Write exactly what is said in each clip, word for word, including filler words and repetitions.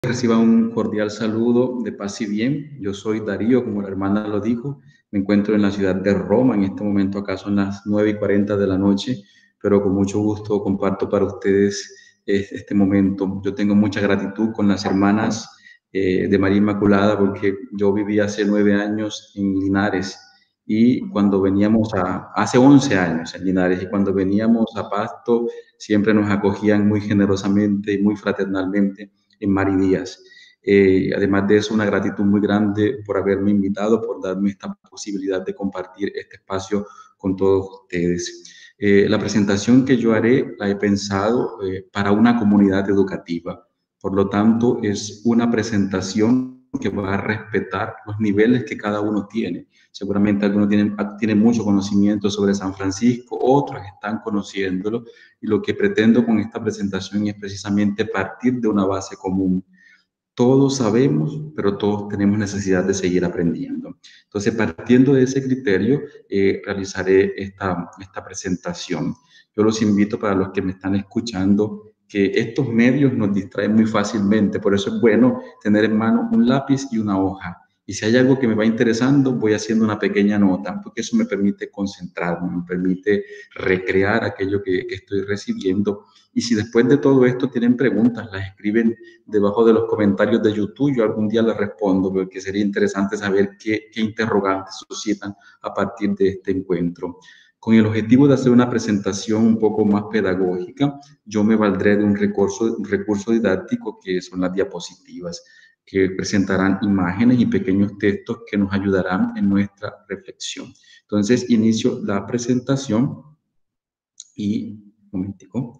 Reciba un cordial saludo de paz y bien. Yo soy Darío, como la hermana lo dijo. Me encuentro en la ciudad de Roma. En este momento acá son las nueve y cuarenta de la noche, pero con mucho gusto comparto para ustedes eh, este momento. Yo tengo mucha gratitud con las hermanas eh, de María Inmaculada porque yo viví hace nueve años en Linares y cuando veníamos a, hace once años en Linares, y cuando veníamos a Pasto siempre nos acogían muy generosamente y muy fraternalmente en Mari Díaz. Eh, además de eso, una gratitud muy grande por haberme invitado, por darme esta posibilidad de compartir este espacio con todos ustedes. Eh, la presentación que yo haré la he pensado eh, para una comunidad educativa. Por lo tanto, es una presentación que va a respetar los niveles que cada uno tiene. Seguramente algunos tienen, tienen mucho conocimiento sobre San Francisco, otros están conociéndolo, y lo que pretendo con esta presentación es precisamente partir de una base común. Todos sabemos, pero todos tenemos necesidad de seguir aprendiendo. Entonces, partiendo de ese criterio, eh, realizaré esta, esta presentación. Yo los invito, para los que me están escuchando, que estos medios nos distraen muy fácilmente, por eso es bueno tener en mano un lápiz y una hoja. Y si hay algo que me va interesando, voy haciendo una pequeña nota, porque eso me permite concentrarme, me permite recrear aquello que, que estoy recibiendo. Y si después de todo esto tienen preguntas, las escriben debajo de los comentarios de YouTube. Yo algún día les respondo, porque sería interesante saber qué, qué interrogantes suscitan a partir de este encuentro. Con el objetivo de hacer una presentación un poco más pedagógica, yo me valdré de un recurso, un recurso didáctico que son las diapositivas, que presentarán imágenes y pequeños textos que nos ayudarán en nuestra reflexión. Entonces, inicio la presentación y, un momentico.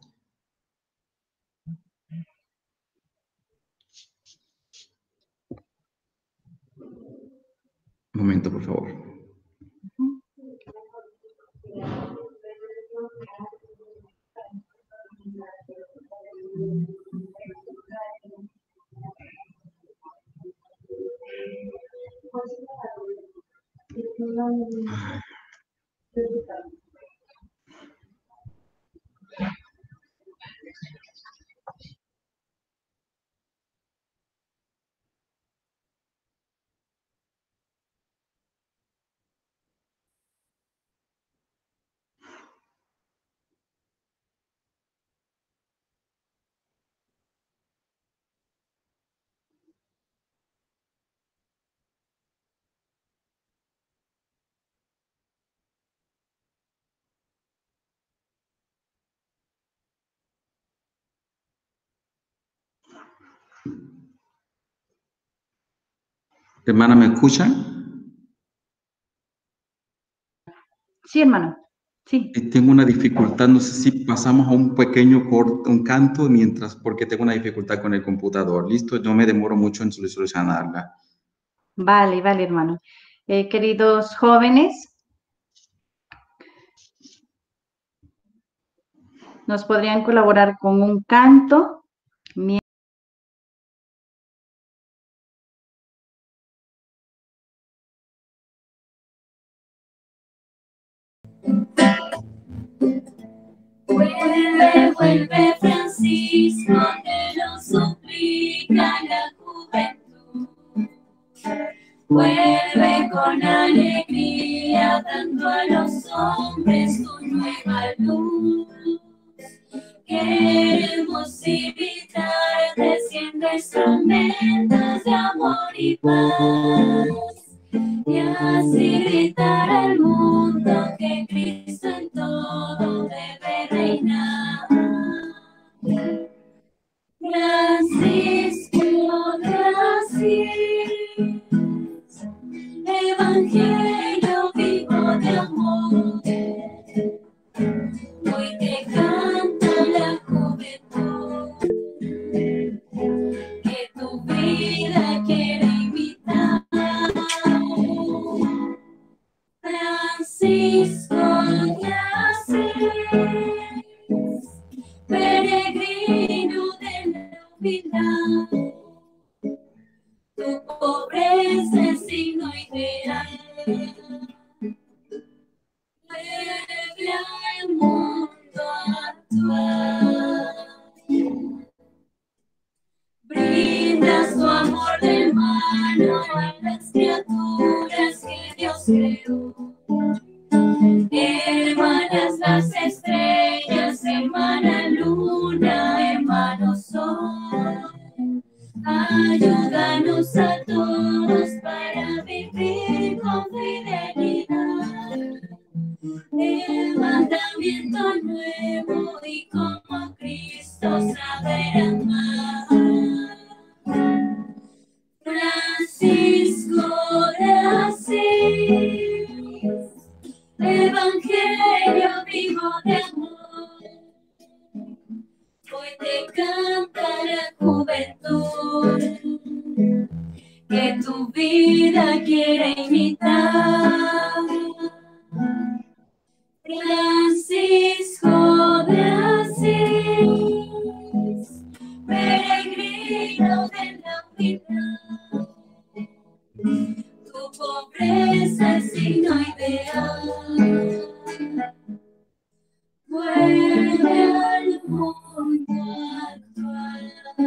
Un momento, por favor. Hermana, ¿me escuchan? Sí, hermano. Sí. Tengo una dificultad, no sé si pasamos a un pequeño corto, un canto, mientras, porque tengo una dificultad con el computador. Listo, no me demoro mucho en solucionarla. Vale, vale, hermano. Eh, queridos jóvenes, ¿nos podrían colaborar con un canto? Vuelve, vuelve, Francisco, que nos suplica la juventud. Vuelve con alegría, dando a los hombres tu nueva luz. Queremos invitarte, siendo instrumentos de amor y paz, y así gritar al mundo que Cristo en todo debe reinar. Francisco de Asís, Evangelio vivo de amor, hoy te canta la juventud, que tu vida quiere imitar. Francisco de Asís, peregrino de la humildad, tu pobreza es signo ideal. Mueve al mundo actual, brinda Ayúdanos a todos para vivir con fidelidad el mandamiento nuevo y como Cristo saber amar. Francisco de Asís, Evangelio vivo de amor, hoy te canta la juventud que tu vida quiere imitar. Francisco de Asís, peregrino de la humildad, tu pobreza es signo ideal. Vuelve al mundo actual.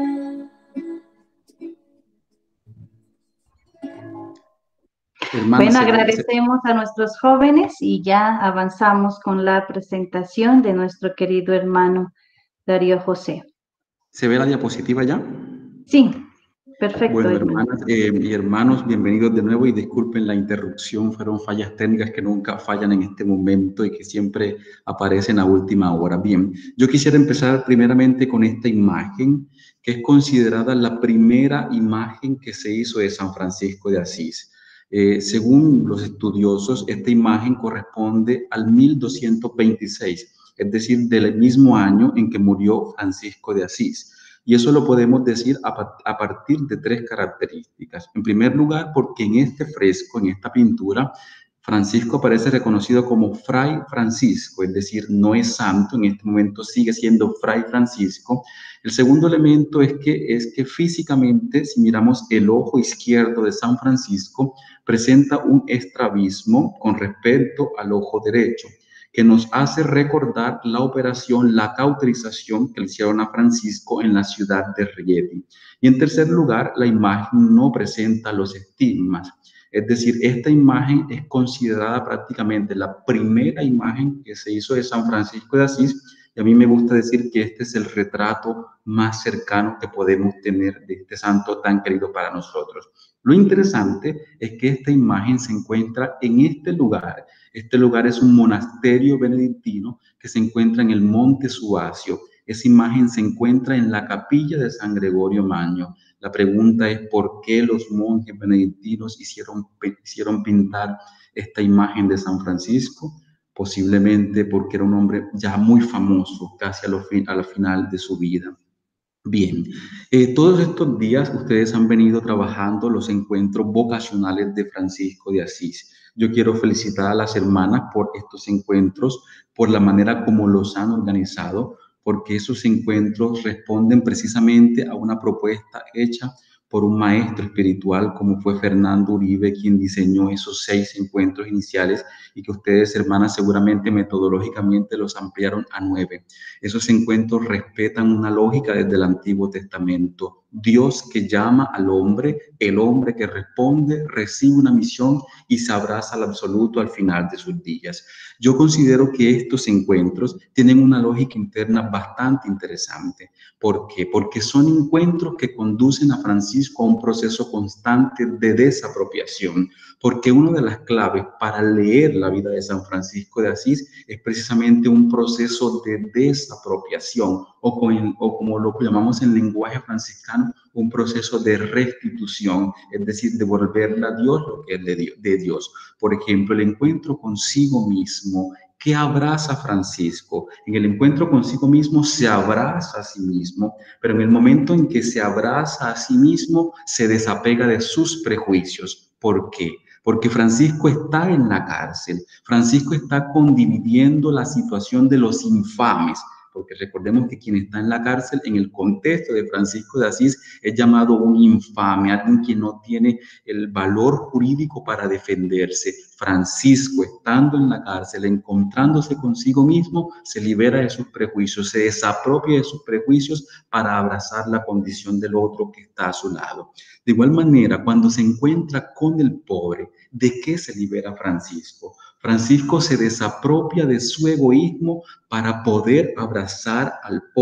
Hermana, Bueno, se- agradecemos a nuestros jóvenes y ya avanzamos con la presentación de nuestro querido hermano Darío José. ¿Se ve la diapositiva ya? Sí, perfecto, Bueno, hermano. hermanas eh, y hermanos, bienvenidos de nuevo y disculpen la interrupción, fueron fallas técnicas que nunca fallan en este momento y que siempre aparecen a última hora. Bien, yo quisiera empezar primeramente con esta imagen, que es considerada la primera imagen que se hizo de San Francisco de Asís. Eh, según los estudiosos, esta imagen corresponde al mil doscientos veintiséis, es decir, del mismo año en que murió Francisco de Asís. Y eso lo podemos decir a, a partir de tres características. En primer lugar, porque en este fresco, en esta pintura, Francisco aparece reconocido como Fray Francisco, es decir, no es santo, en este momento sigue siendo Fray Francisco. El segundo elemento es que, es que físicamente, si miramos el ojo izquierdo de San Francisco, presenta un estrabismo con respecto al ojo derecho, que nos hace recordar la operación, la cauterización que le hicieron a Francisco en la ciudad de Rieti. Y en tercer lugar, la imagen no presenta los estigmas. Es decir, esta imagen es considerada prácticamente la primera imagen que se hizo de San Francisco de Asís, y a mí me gusta decir que este es el retrato más cercano que podemos tener de este santo tan querido para nosotros. Lo interesante es que esta imagen se encuentra en este lugar. Este lugar es un monasterio benedictino que se encuentra en el Monte Suacio. Esa imagen se encuentra en la capilla de San Gregorio Magno. La pregunta es por qué los monjes benedictinos hicieron, hicieron pintar esta imagen de San Francisco. Posiblemente porque era un hombre ya muy famoso, casi a, lo fin, a la final de su vida. Bien, eh, todos estos días ustedes han venido trabajando los encuentros vocacionales de Francisco de Asís. Yo quiero felicitar a las hermanas por estos encuentros, por la manera como los han organizado, porque esos encuentros responden precisamente a una propuesta hecha por un maestro espiritual como fue Fernando Uribe, quien diseñó esos seis encuentros iniciales y que ustedes, hermanas, seguramente metodológicamente los ampliaron a nueve. Esos encuentros respetan una lógica desde el Antiguo Testamento. Dios que llama al hombre, el hombre que responde, recibe una misión y se abraza al absoluto al final de sus días. Yo considero que estos encuentros tienen una lógica interna bastante interesante. ¿Por qué? Porque son encuentros que conducen a Francisco a un proceso constante de desapropiación, porque una de las claves para leer la vida de San Francisco de Asís es precisamente un proceso de desapropiación, o, con, o como lo llamamos en lenguaje franciscano, un proceso de restitución, es decir, devolverle a Dios lo que es de Dios, de Dios. Por ejemplo, el encuentro consigo mismo, ¿qué abraza Francisco? En el encuentro consigo mismo se abraza a sí mismo, pero en el momento en que se abraza a sí mismo, se desapega de sus prejuicios. ¿Por qué? Porque Francisco está en la cárcel. Francisco está condividiendo la situación de los infames, porque recordemos que quien está en la cárcel en el contexto de Francisco de Asís es llamado un infame, alguien que no tiene el valor jurídico para defenderse. Francisco, estando en la cárcel, encontrándose consigo mismo, se libera de sus prejuicios, se desapropia de sus prejuicios para abrazar la condición del otro que está a su lado. De igual manera, cuando se encuentra con el pobre, ¿de qué se libera Francisco? Francisco se desapropia de su egoísmo para poder abrazar al pobre.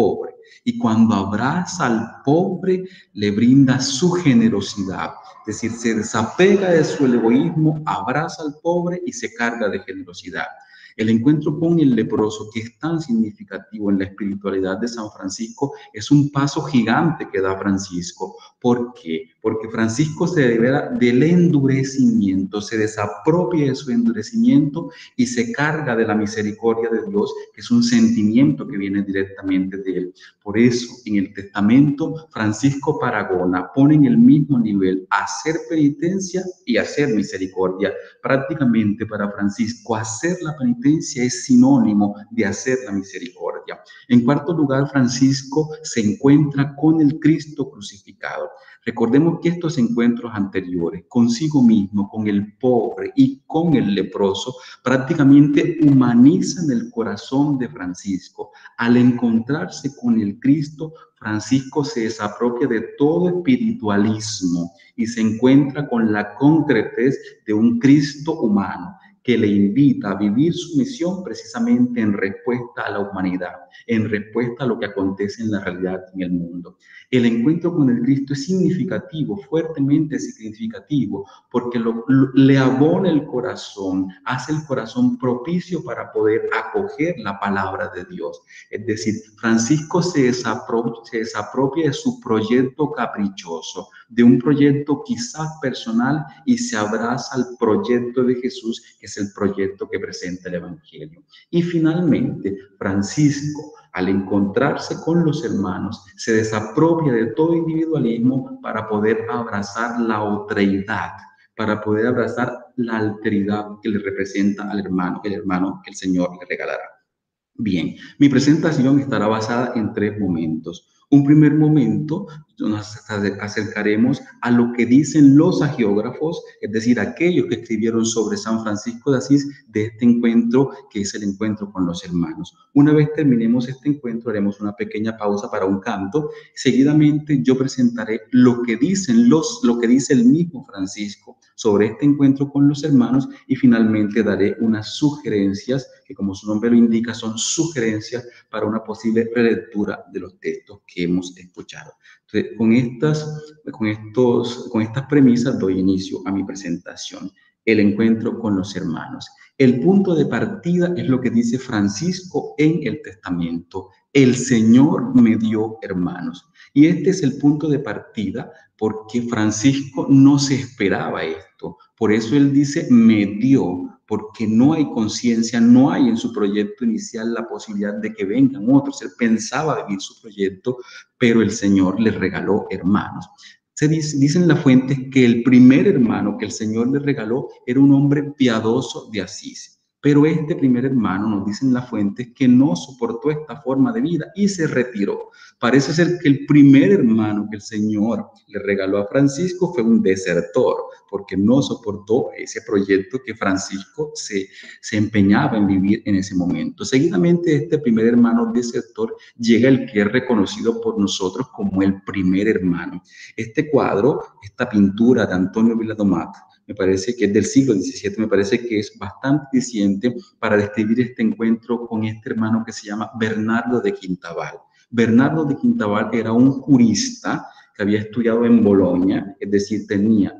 Y cuando abraza al pobre, le brinda su generosidad. Es decir, se desapega de su egoísmo, abraza al pobre y se carga de generosidad. El encuentro con el leproso, que es tan significativo en la espiritualidad de San Francisco, es un paso gigante que da Francisco. ¿Por qué? Porque Francisco se libera del endurecimiento, se desapropia de su endurecimiento y se carga de la misericordia de Dios, que es un sentimiento que viene directamente de él. Por eso, en el testamento, Francisco Paragona pone en el mismo nivel hacer penitencia y hacer misericordia. Prácticamente para Francisco, hacer la penitencia es sinónimo de hacer la misericordia. En cuarto lugar, Francisco se encuentra con el Cristo crucificado. Recordemos que estos encuentros anteriores, consigo mismo, con el pobre y con el leproso, prácticamente humanizan el corazón de Francisco. Al encontrarse con el Cristo, Francisco se desapropia de todo espiritualismo y se encuentra con la concretez de un Cristo humano que le invita a vivir su misión precisamente en respuesta a la humanidad, en respuesta a lo que acontece en la realidad en el mundo. El encuentro con el Cristo es significativo, fuertemente significativo, porque lo, lo, le abona el corazón, hace el corazón propicio para poder acoger la palabra de Dios. Es decir, Francisco se desapropia, se desapropia de su proyecto caprichoso, de un proyecto quizás personal, y se abraza al proyecto de Jesús, que es el proyecto que presenta el Evangelio. Y finalmente, Francisco, al encontrarse con los hermanos, se desapropia de todo individualismo para poder abrazar la otreidad, para poder abrazar la alteridad que le representa al hermano, el hermano que el Señor le regalará. Bien, mi presentación estará basada en tres momentos. Un primer momento, nos acercaremos a lo que dicen los hagiógrafos, es decir, aquellos que escribieron sobre San Francisco de Asís, de este encuentro que es el encuentro con los hermanos. Una vez terminemos este encuentro, haremos una pequeña pausa para un canto. Seguidamente yo presentaré lo que dicen los, lo que dice el mismo Francisco sobre este encuentro con los hermanos, y finalmente daré unas sugerencias que, como su nombre lo indica, son sugerencias para una posible relectura de los textos que hemos escuchado. Entonces, con estas, con estos, con estas premisas doy inicio a mi presentación. El encuentro con los hermanos. El punto de partida es lo que dice Francisco en el testamento: el Señor me dio hermanos. Y este es el punto de partida porque Francisco no se esperaba esto. Por eso él dice me dio, porque no hay conciencia, no hay en su proyecto inicial la posibilidad de que vengan otros. Él pensaba vivir su proyecto, pero el Señor le regaló hermanos. Se dice, dicen las fuentes que el primer hermano que el Señor le regaló era un hombre piadoso de Asís. Pero este primer hermano, nos dicen las fuentes, que no soportó esta forma de vida y se retiró. Parece ser que el primer hermano que el Señor le regaló a Francisco fue un desertor, porque no soportó ese proyecto que Francisco se, se empeñaba en vivir en ese momento. Seguidamente, este primer hermano desertor llega el que es reconocido por nosotros como el primer hermano. Este cuadro, esta pintura de Antonio Viladomat, me parece que es del siglo diecisiete, me parece que es bastante eficiente para describir este encuentro con este hermano que se llama Bernardo de Quintabal. Bernardo de Quintabal era un jurista que había estudiado en Bolonia, es decir, tenía,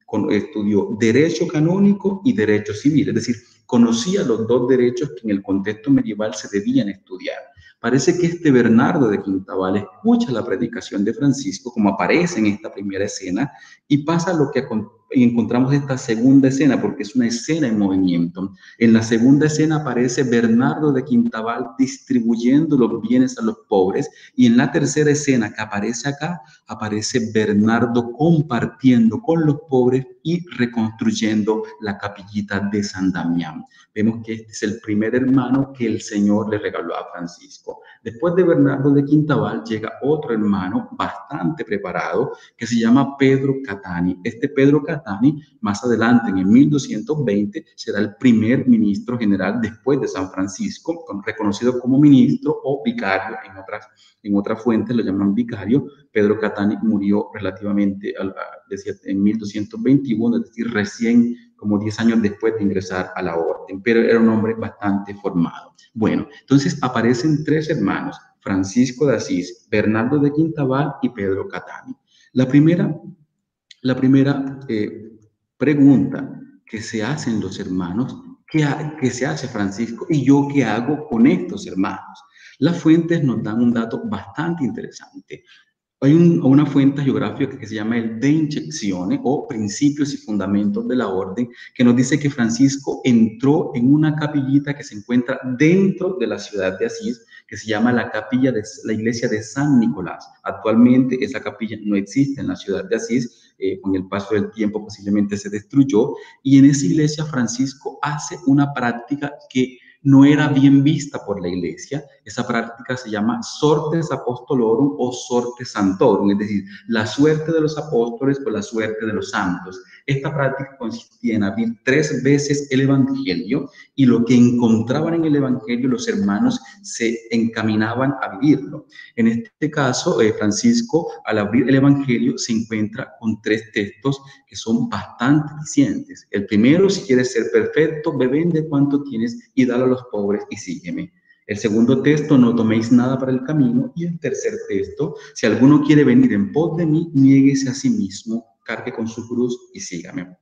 estudió derecho canónico y derecho civil, es decir, conocía los dos derechos que en el contexto medieval se debían estudiar. Parece que este Bernardo de Quintabal escucha la predicación de Francisco, como aparece en esta primera escena, y pasa lo que encontramos en esta segunda escena, porque es una escena en movimiento. En la segunda escena aparece Bernardo de Quintabal distribuyendo los bienes a los pobres, y en la tercera escena que aparece acá, aparece Bernardo compartiendo con los pobres y reconstruyendo la capillita de San Damián. Vemos que este es el primer hermano que el Señor le regaló a Francisco. Después de Bernardo de Quintabal llega otro hermano bastante preparado que se llama Pedro Catani. Este Pedro Catani, más adelante en el mil doscientos veinte, será el primer ministro general después de San Francisco, reconocido como ministro o vicario. En otras, en otras fuentes lo llaman vicario. Pedro Catani murió relativamente al decía, en mil doscientos veintiuno, es decir, recién como diez años después de ingresar a la orden, pero era un hombre bastante formado. Bueno, entonces aparecen tres hermanos, Francisco de Asís, Bernardo de Quintabal y Pedro Catani. La primera, la primera eh, pregunta que se hacen los hermanos, ¿qué, ¿qué se hace Francisco? ¿Y yo qué hago con estos hermanos? Las fuentes nos dan un dato bastante interesante. Hay un, una fuente geográfica que se llama el De Inyecciones o Principios y Fundamentos de la Orden, que nos dice que Francisco entró en una capillita que se encuentra dentro de la ciudad de Asís, que se llama la capilla de la iglesia de San Nicolás. Actualmente esa capilla no existe en la ciudad de Asís, eh, con el paso del tiempo posiblemente se destruyó, y en esa iglesia Francisco hace una práctica que no era bien vista por la iglesia. Esa práctica se llama sortes apostolorum o sortes santorum, es decir, la suerte de los apóstoles o la suerte de los santos. Esta práctica consistía en abrir tres veces el evangelio y lo que encontraban en el evangelio los hermanos se encaminaban a vivirlo. En este caso, eh, Francisco, al abrir el evangelio, se encuentra con tres textos que son bastante eficientes. El primero, si quieres ser perfecto, ve, vende cuanto tienes y dalo a los pobres y sígueme. El segundo texto, no toméis nada para el camino. Y el tercer texto, si alguno quiere venir en pos de mí, niéguese a sí mismo, cargue con su cruz y sígame.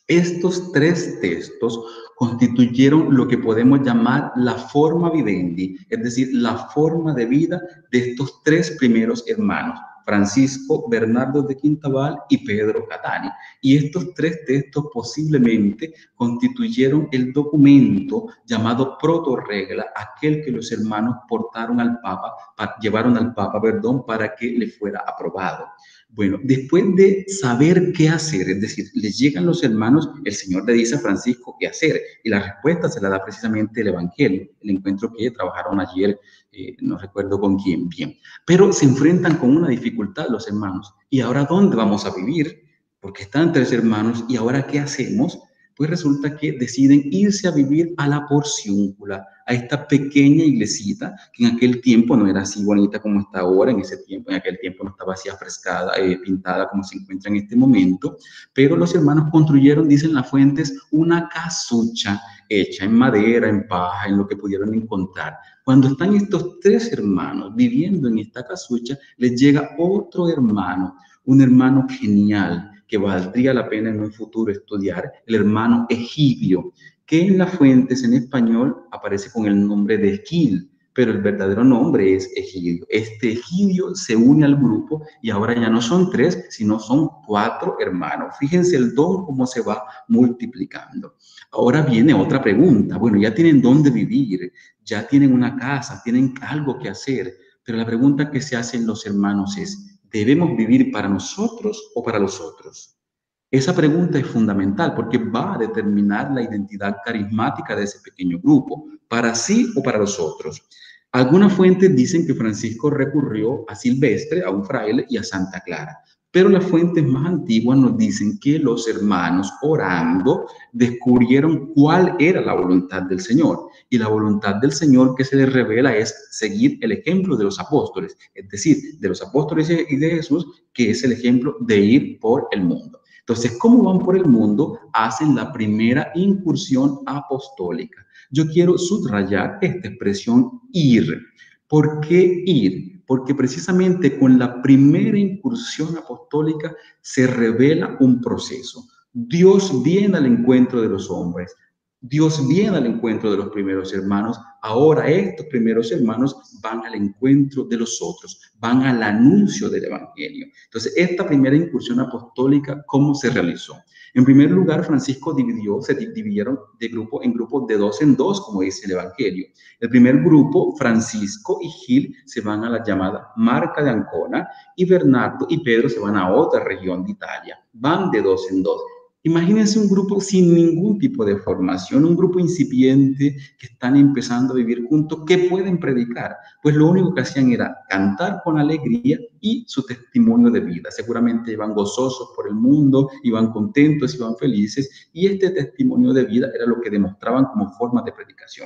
Estos tres textos constituyeron lo que podemos llamar la forma vivendi, es decir, la forma de vida de estos tres primeros hermanos, Francisco, Bernardo de Quintabal y Pedro Catani. Y estos tres textos posiblemente constituyeron el documento llamado protorregla, aquel que los hermanos portaron al Papa, llevaron al Papa, perdón, para que le fuera aprobado. Bueno, después de saber qué hacer, es decir, les llegan los hermanos, el Señor le dice a Francisco qué hacer, y la respuesta se la da precisamente el Evangelio, el encuentro que trabajaron ayer, eh, no recuerdo con quién, bien. Pero se enfrentan con una dificultad los hermanos, ¿y ahora dónde vamos a vivir? Porque están tres hermanos, ¿y ahora qué hacemos? Pues resulta que deciden irse a vivir a la Porciúncula, a esta pequeña iglesita, que en aquel tiempo no era así bonita como está ahora, en ese tiempo, en aquel tiempo no estaba así afrescada, eh, pintada como se encuentra en este momento, pero los hermanos construyeron, dicen las fuentes, una casucha hecha en madera, en paja, en lo que pudieron encontrar. Cuando están estos tres hermanos viviendo en esta casucha, les llega otro hermano, un hermano genial, que valdría la pena en un futuro estudiar, el hermano Egidio, que en las fuentes en español aparece con el nombre de Esquil, pero el verdadero nombre es Egidio. Este Egidio se une al grupo y ahora ya no son tres, sino son cuatro hermanos. Fíjense el don cómo se va multiplicando. Ahora viene otra pregunta. Bueno, ya tienen dónde vivir, ya tienen una casa, tienen algo que hacer, pero la pregunta que se hacen los hermanos es, ¿debemos vivir para nosotros o para los otros? Esa pregunta es fundamental porque va a determinar la identidad carismática de ese pequeño grupo, para sí o para los otros. Algunas fuentes dicen que Francisco recurrió a Silvestre, a un fraile, y a Santa Clara, pero las fuentes más antiguas nos dicen que los hermanos, orando, descubrieron cuál era la voluntad del Señor. Y la voluntad del Señor que se les revela es seguir el ejemplo de los apóstoles, es decir, de los apóstoles y de Jesús, que es el ejemplo de ir por el mundo. Entonces, ¿cómo van por el mundo? Hacen la primera incursión apostólica. Yo quiero subrayar esta expresión ir. ¿Por qué ir? Porque precisamente con la primera incursión apostólica se revela un proceso. Dios viene al encuentro de los hombres. Dios viene al encuentro de los primeros hermanos. Ahora estos primeros hermanos van al encuentro de los otros, van al anuncio del evangelio. Entonces, esta primera incursión apostólica, ¿cómo se realizó? En primer lugar, Francisco dividió, se dividieron de grupo en grupos de dos en dos, como dice el evangelio. El primer grupo, Francisco y Gil, se van a la llamada Marca de Ancona, y Bernardo y Pedro se van a otra región de Italia. Van de dos en dos. Imagínense un grupo sin ningún tipo de formación, un grupo incipiente que están empezando a vivir juntos. ¿Qué pueden predicar? Pues lo único que hacían era cantar con alegría y su testimonio de vida. Seguramente iban gozosos por el mundo, iban contentos, iban felices, y este testimonio de vida era lo que demostraban como forma de predicación.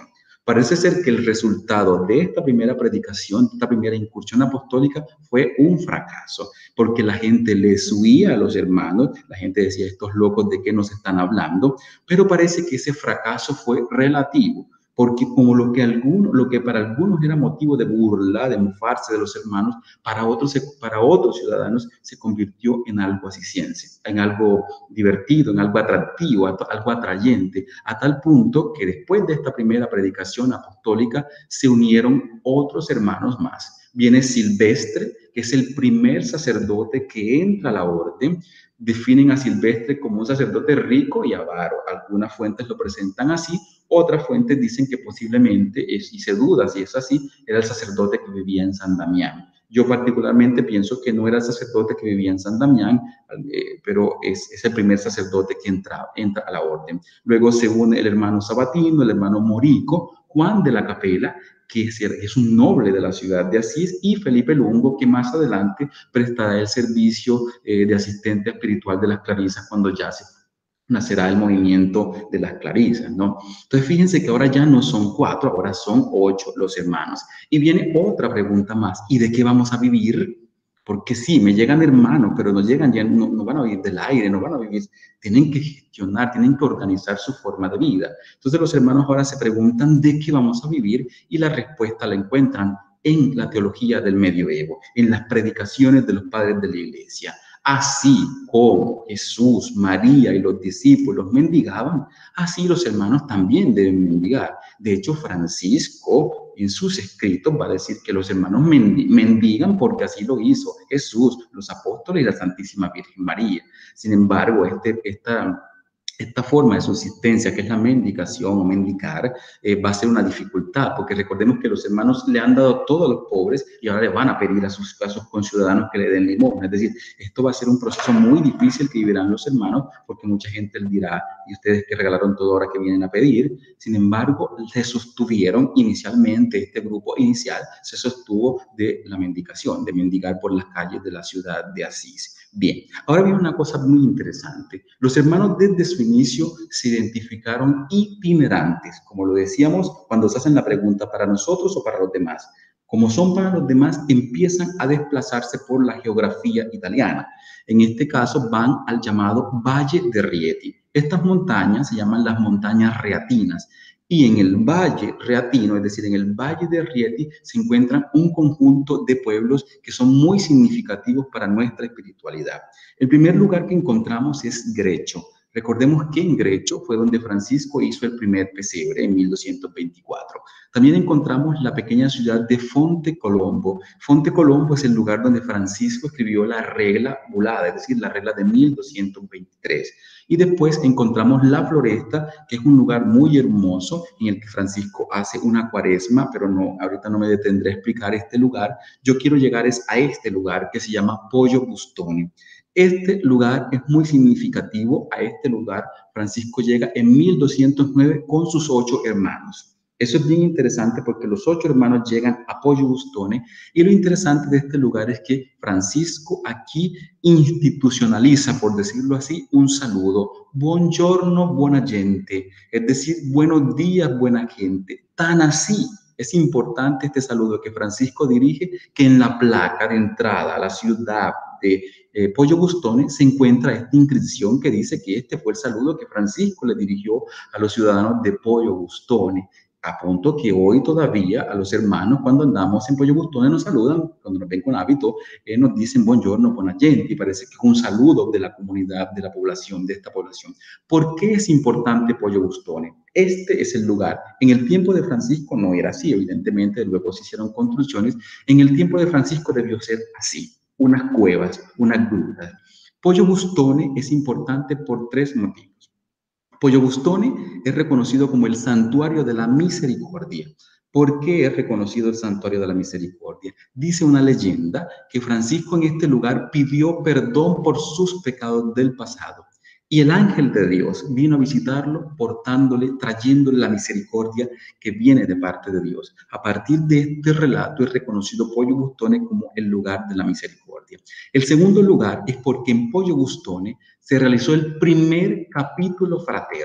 Parece ser que el resultado de esta primera predicación, esta primera incursión apostólica, fue un fracaso, porque la gente les huía a los hermanos, la gente decía, estos locos de qué nos están hablando, pero parece que ese fracaso fue relativo, porque como lo que, alguno, lo que para algunos era motivo de burla, de mofarse de los hermanos, para otros, para otros ciudadanos se convirtió en algo asisiense, en algo divertido, en algo atractivo, algo atrayente, a tal punto que después de esta primera predicación apostólica se unieron otros hermanos más. Viene Silvestre, que es el primer sacerdote que entra a la orden. Definen a Silvestre como un sacerdote rico y avaro. Algunas fuentes lo presentan así, otras fuentes dicen que posiblemente, es, y se duda si es así, era el sacerdote que vivía en San Damián. Yo particularmente pienso que no era el sacerdote que vivía en San Damián, eh, pero es, es el primer sacerdote que entra, entra a la orden. Luego se une el hermano Sabatino, el hermano Morico, Juan de la Capela, que es, es un noble de la ciudad de Asís, y Felipe Lungo, que más adelante prestará el servicio eh, de asistente espiritual de las Clarisas cuando ya se nacerá el movimiento de las Clarisas, ¿no? Entonces, fíjense que ahora ya no son cuatro, ahora son ocho los hermanos. Y viene otra pregunta más, ¿y de qué vamos a vivir? Porque sí, me llegan hermanos, pero no llegan, ya no, no van a vivir del aire, no van a vivir, tienen que gestionar, tienen que organizar su forma de vida. Entonces los hermanos ahora se preguntan de qué vamos a vivir y la respuesta la encuentran en la teología del medioevo, en las predicaciones de los padres de la iglesia. Así como Jesús, María y los discípulos mendigaban, así los hermanos también deben mendigar. De hecho, Francisco en sus escritos va a decir que los hermanos mendigan porque así lo hizo Jesús, los apóstoles y la Santísima Virgen María. Sin embargo, este, esta... Esta forma de subsistencia, que es la mendicación o mendicar, eh, va a ser una dificultad, porque recordemos que los hermanos le han dado todo a los pobres y ahora le van a pedir a sus, a sus conciudadanos que le den limosna. Es decir, esto va a ser un proceso muy difícil que vivirán los hermanos, porque mucha gente les dirá, y ustedes que regalaron todo ahora que vienen a pedir. Sin embargo, se sostuvieron inicialmente, este grupo inicial se sostuvo de la mendicación, de mendigar por las calles de la ciudad de Asís. Bien, ahora viene una cosa muy interesante. Los hermanos desde su inicio se identificaron itinerantes, como lo decíamos cuando se hacen la pregunta para nosotros o para los demás. Como son para los demás, empiezan a desplazarse por la geografía italiana. En este caso van al llamado Valle de Rieti. Estas montañas se llaman las montañas reatinas. Y en el Valle Reatino, es decir, en el Valle de Rieti, se encuentran un conjunto de pueblos que son muy significativos para nuestra espiritualidad. El primer lugar que encontramos es Grecho. Recordemos que en Grecho fue donde Francisco hizo el primer pesebre en mil doscientos veinticuatro. También encontramos la pequeña ciudad de Fonte Colombo. Fonte Colombo es el lugar donde Francisco escribió la regla bulada, es decir, la regla de mil doscientos veintitrés. Y después encontramos La Floresta, que es un lugar muy hermoso en el que Francisco hace una cuaresma, pero no, ahorita no me detendré a explicar este lugar. Yo quiero llegar es a este lugar que se llama Poggio Bustoni. Este lugar es muy significativo. A este lugar Francisco llega en mil doscientos nueve con sus ocho hermanos. Eso es bien interesante porque los ocho hermanos llegan a Poggio Bustoni y lo interesante de este lugar es que Francisco aquí institucionaliza, por decirlo así, un saludo. Buongiorno, buona gente, es decir, buenos días, buena gente. Tan así es importante este saludo que Francisco dirige que en la placa de entrada a la ciudad de eh, Poggio Bustoni se encuentra esta inscripción que dice que este fue el saludo que Francisco le dirigió a los ciudadanos de Poggio Bustoni. A punto que hoy todavía a los hermanos cuando andamos en Poggio Bustoni nos saludan, cuando nos ven con hábito, eh, nos dicen buongiorno, buona gente, y parece que es un saludo de la comunidad, de la población, de esta población. ¿Por qué es importante Poggio Bustoni? Este es el lugar. En el tiempo de Francisco no era así, evidentemente luego se hicieron construcciones. En el tiempo de Francisco debió ser así, unas cuevas, unas grutas. Poggio Bustoni es importante por tres motivos. Poggio Bustoni es reconocido como el santuario de la misericordia. ¿Por qué es reconocido el santuario de la misericordia? Dice una leyenda que Francisco en este lugar pidió perdón por sus pecados del pasado. Y el ángel de Dios vino a visitarlo portándole, trayéndole la misericordia que viene de parte de Dios. A partir de este relato es reconocido Poggio Bustoni como el lugar de la misericordia. El segundo lugar es porque en Poggio Bustoni se realizó el primer capítulo fraterno.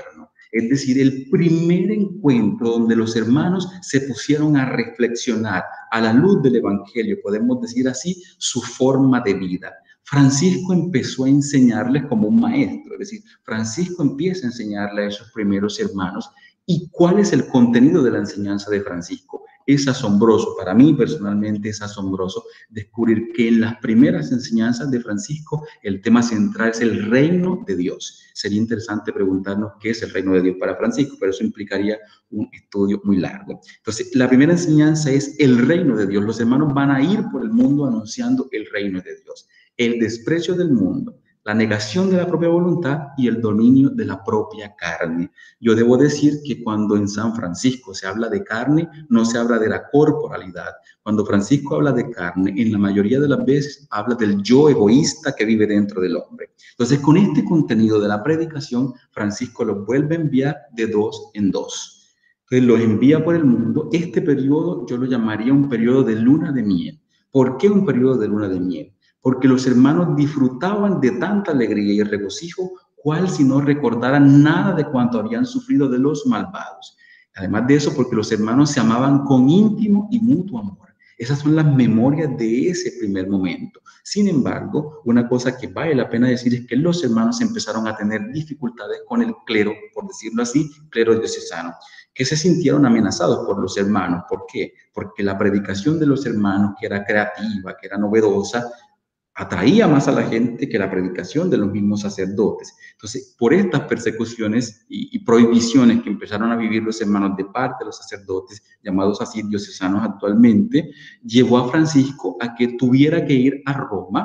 Es decir, el primer encuentro donde los hermanos se pusieron a reflexionar a la luz del Evangelio, podemos decir así, su forma de vida. Francisco empezó a enseñarles como un maestro, es decir, Francisco empieza a enseñarle a esos primeros hermanos. ¿Y cuál es el contenido de la enseñanza de Francisco? Es asombroso, para mí personalmente es asombroso descubrir que en las primeras enseñanzas de Francisco el tema central es el reino de Dios. Sería interesante preguntarnos qué es el reino de Dios para Francisco, pero eso implicaría un estudio muy largo. Entonces, la primera enseñanza es el reino de Dios. Los hermanos van a ir por el mundo anunciando el reino de Dios. El desprecio del mundo, la negación de la propia voluntad y el dominio de la propia carne. Yo debo decir que cuando en San Francisco se habla de carne, no se habla de la corporalidad. Cuando Francisco habla de carne, en la mayoría de las veces habla del yo egoísta que vive dentro del hombre. Entonces, con este contenido de la predicación, Francisco los vuelve a enviar de dos en dos. Entonces, los envía por el mundo. Este periodo yo lo llamaría un periodo de luna de miel. ¿Por qué un periodo de luna de miel? Porque los hermanos disfrutaban de tanta alegría y regocijo, cual si no recordaran nada de cuanto habían sufrido de los malvados. Además de eso, porque los hermanos se amaban con íntimo y mutuo amor. Esas son las memorias de ese primer momento. Sin embargo, una cosa que vale la pena decir es que los hermanos empezaron a tener dificultades con el clero, por decirlo así, clero diocesano, que se sintieron amenazados por los hermanos. ¿Por qué? Porque la predicación de los hermanos, que era creativa, que era novedosa, atraía más a la gente que la predicación de los mismos sacerdotes. Entonces, por estas persecuciones y, y prohibiciones que empezaron a vivir los hermanos de parte de los sacerdotes, llamados así diocesanos actualmente, llevó a Francisco a que tuviera que ir a Roma,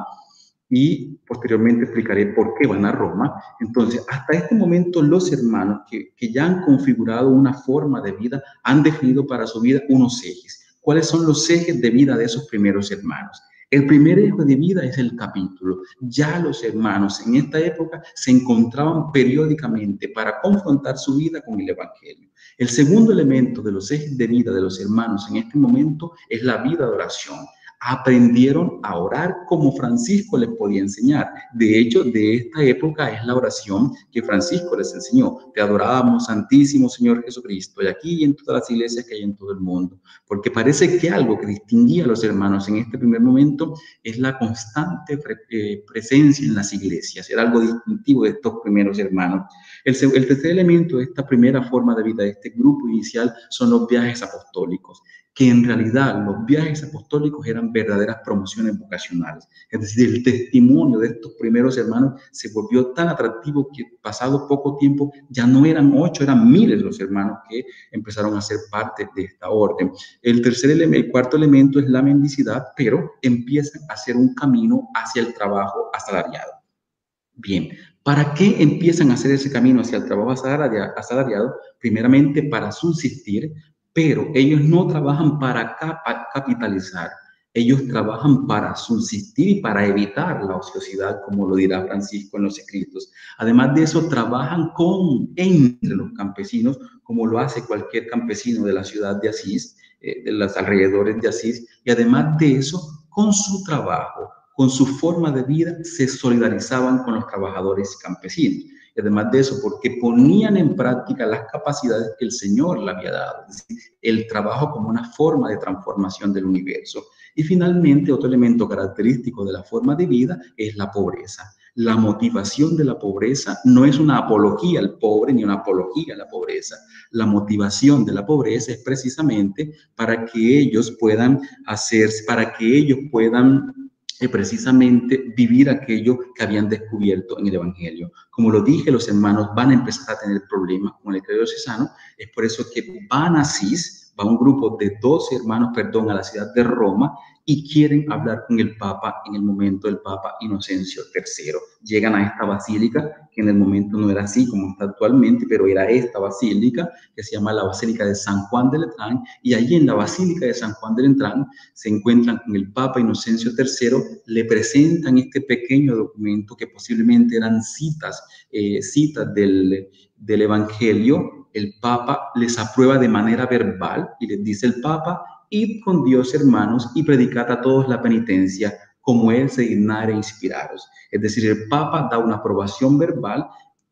y posteriormente explicaré por qué van a Roma. Entonces, hasta este momento los hermanos que, que ya han configurado una forma de vida, han definido para su vida unos ejes. ¿Cuáles son los ejes de vida de esos primeros hermanos? El primer eje de vida es el capítulo. Ya los hermanos en esta época se encontraban periódicamente para confrontar su vida con el Evangelio. El segundo elemento de los ejes de vida de los hermanos en este momento es la vida de oración. Aprendieron a orar como Francisco les podía enseñar. De hecho, de esta época es la oración que Francisco les enseñó. Te adoramos, Santísimo Señor Jesucristo, y aquí y en todas las iglesias que hay en todo el mundo. Porque parece que algo que distinguía a los hermanos en este primer momento es la constante eh, presencia en las iglesias. Era algo distintivo de estos primeros hermanos. El, el tercer elemento de esta primera forma de vida de este grupo inicial son los viajes apostólicos, que en realidad los viajes apostólicos eran verdaderas promociones vocacionales. Es decir, el testimonio de estos primeros hermanos se volvió tan atractivo que pasado poco tiempo ya no eran ocho, eran miles los hermanos que empezaron a ser parte de esta orden. El tercer elemento, el cuarto elemento es la mendicidad, pero empiezan a hacer un camino hacia el trabajo asalariado. Bien, ¿para qué empiezan a hacer ese camino hacia el trabajo asalariado? Primeramente para subsistir, pero ellos no trabajan para capitalizar, ellos trabajan para subsistir y para evitar la ociosidad, como lo dirá Francisco en los escritos. Además de eso, trabajan con, entre los campesinos, como lo hace cualquier campesino de la ciudad de Asís, eh, de los alrededores de Asís, y además de eso, con su trabajo, con su forma de vida, se solidarizaban con los trabajadores campesinos. Y además de eso, porque ponían en práctica las capacidades que el Señor le había dado, es decir, el trabajo como una forma de transformación del universo. Y finalmente, otro elemento característico de la forma de vida es la pobreza. La motivación de la pobreza no es una apología al pobre ni una apología a la pobreza. La motivación de la pobreza es precisamente para que ellos puedan hacer, para que ellos puedan Eh, precisamente vivir aquello que habían descubierto en el Evangelio. Como lo dije, los hermanos van a empezar a tener problemas con el clero diocesano. Es por eso que van a Asís, va un grupo de doce hermanos, perdón, a la ciudad de Roma, y quieren hablar con el Papa en el momento del Papa Inocencio tercero. Llegan a esta basílica, que en el momento no era así como está actualmente, pero era esta basílica, que se llama la Basílica de San Juan de Letrán, y allí en la Basílica de San Juan de Letrán se encuentran con el Papa Inocencio tercero, le presentan este pequeño documento que posiblemente eran citas, eh, citas del, del Evangelio. El Papa les aprueba de manera verbal y les dice el Papa: id con Dios, hermanos, y predicad a todos la penitencia, como Él se dignare inspiraros. Es decir, el Papa da una aprobación verbal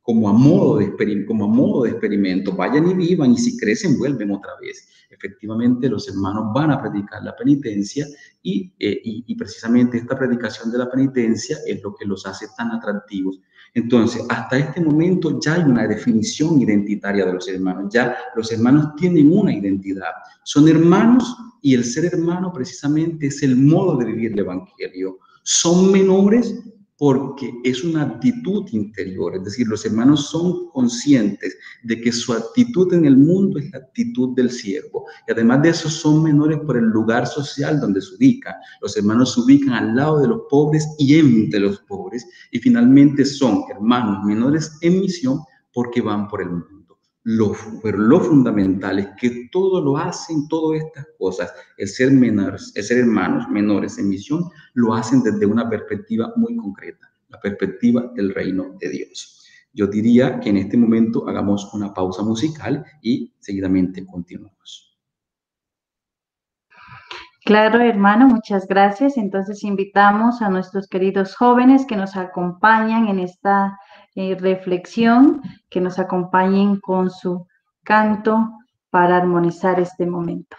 como a modo de experimento, como a modo de experimento. Vayan y vivan, y si crecen, vuelven otra vez. Efectivamente, los hermanos van a predicar la penitencia y, eh, y, y precisamente esta predicación de la penitencia es lo que los hace tan atractivos. Entonces, hasta este momento ya hay una definición identitaria de los hermanos. Ya los hermanos tienen una identidad. Son hermanos y el ser hermano precisamente es el modo de vivir el evangelio. Son menores porque es una actitud interior, es decir, los hermanos son conscientes de que su actitud en el mundo es la actitud del siervo, y además de eso son menores por el lugar social donde se ubican. Los hermanos se ubican al lado de los pobres y entre los pobres, y finalmente son hermanos menores en misión porque van por el mundo. Lo, pero lo fundamental es que todo lo hacen, todas estas cosas, el ser menores, el ser hermanos menores en misión, lo hacen desde una perspectiva muy concreta, la perspectiva del reino de Dios. Yo diría que en este momento hagamos una pausa musical y seguidamente continuamos. Claro, hermano, muchas gracias. Entonces invitamos a nuestros queridos jóvenes que nos acompañan en esta eh, reflexión, que nos acompañen con su canto para armonizar este momento.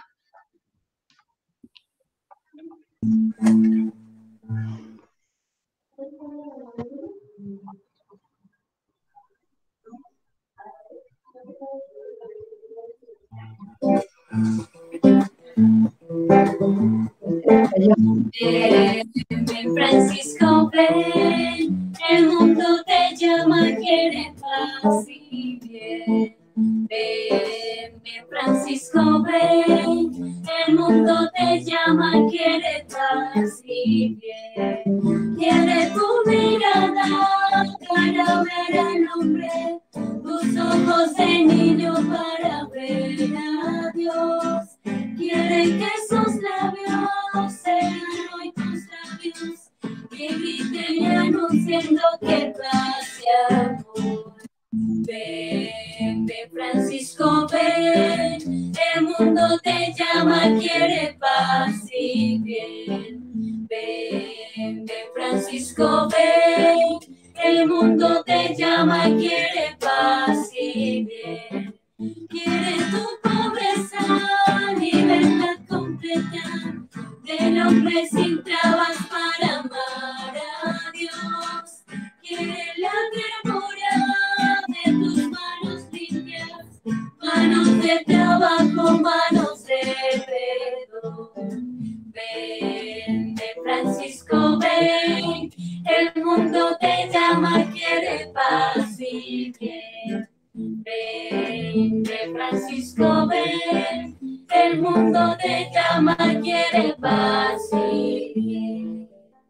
Ven, Francisco, ven, el mundo te llama, quiere paz y bien. Ven, ven, Francisco, ven, el mundo te llama, quiere paz y bien. Quiere tu mirada para ver al hombre, tus ojos de niño para ver a Dios. Quiere que sus labios sean hoy tus labios, que griten anunciando que paz y amor. Ven, ven, Francisco, ven, el mundo te llama, quiere paz y bien. Ven, ven, Francisco, ven, el mundo te llama, quiere paz y bien. Quiere tu pobreza, libertad completa, del hombre sin trabas para amar a Dios. Quiere la ternura de tus manos limpias, manos de trabajo, manos de perdón. Ven, ven, Francisco, ven, el mundo te llama, quiere paz y bien. Ven, ven, Francisco, ven, el mundo te llama, quiere paz y bien.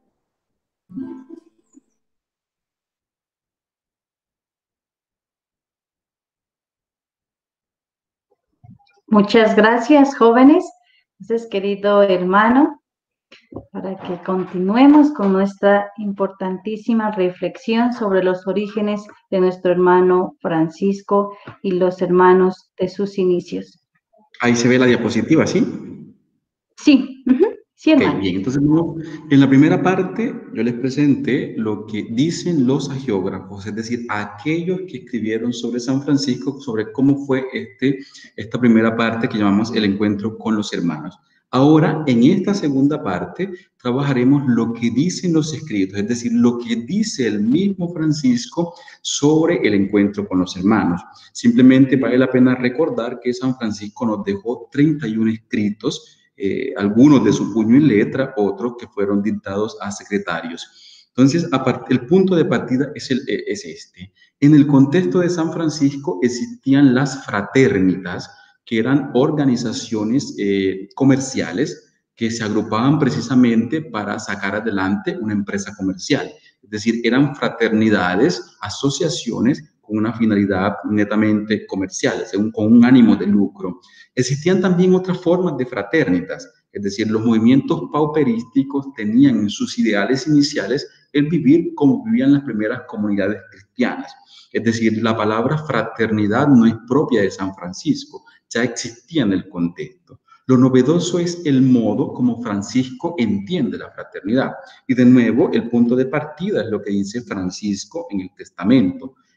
Muchas gracias, jóvenes. Entonces, querido hermano, para que continuemos con nuestra importantísima reflexión sobre los orígenes de nuestro hermano Francisco y los hermanos de sus inicios. Ahí se ve la diapositiva, ¿sí? Sí, uh-huh. Sí, hermano. Okay, bien, entonces en la primera parte yo les presenté lo que dicen los hagiógrafos, es decir, aquellos que escribieron sobre San Francisco, sobre cómo fue este, esta primera parte que llamamos el encuentro con los hermanos. Ahora, en esta segunda parte, trabajaremos lo que dicen los escritos, es decir, lo que dice el mismo Francisco sobre el encuentro con los hermanos. Simplemente vale la pena recordar que San Francisco nos dejó treinta y uno escritos, Eh, algunos de su puño y letra, otros que fueron dictados a secretarios. Entonces, el punto de partida es, el, es este. En el contexto de San Francisco existían las fraternitas, que eran organizaciones eh, comerciales que se agrupaban precisamente para sacar adelante una empresa comercial. Es decir, eran fraternidades, asociaciones con una finalidad netamente comercial, según, con un ánimo de lucro. Existían también otras formas de fraternitas, es decir, los movimientos pauperísticos tenían en sus ideales iniciales el vivir como vivían las primeras comunidades cristianas. Es decir, la palabra fraternidad no es propia de San Francisco, ya existía en el contexto. Lo novedoso es el modo como Francisco entiende la fraternidad. Y de nuevo, el punto de partida es lo que dice Francisco en el Testamento.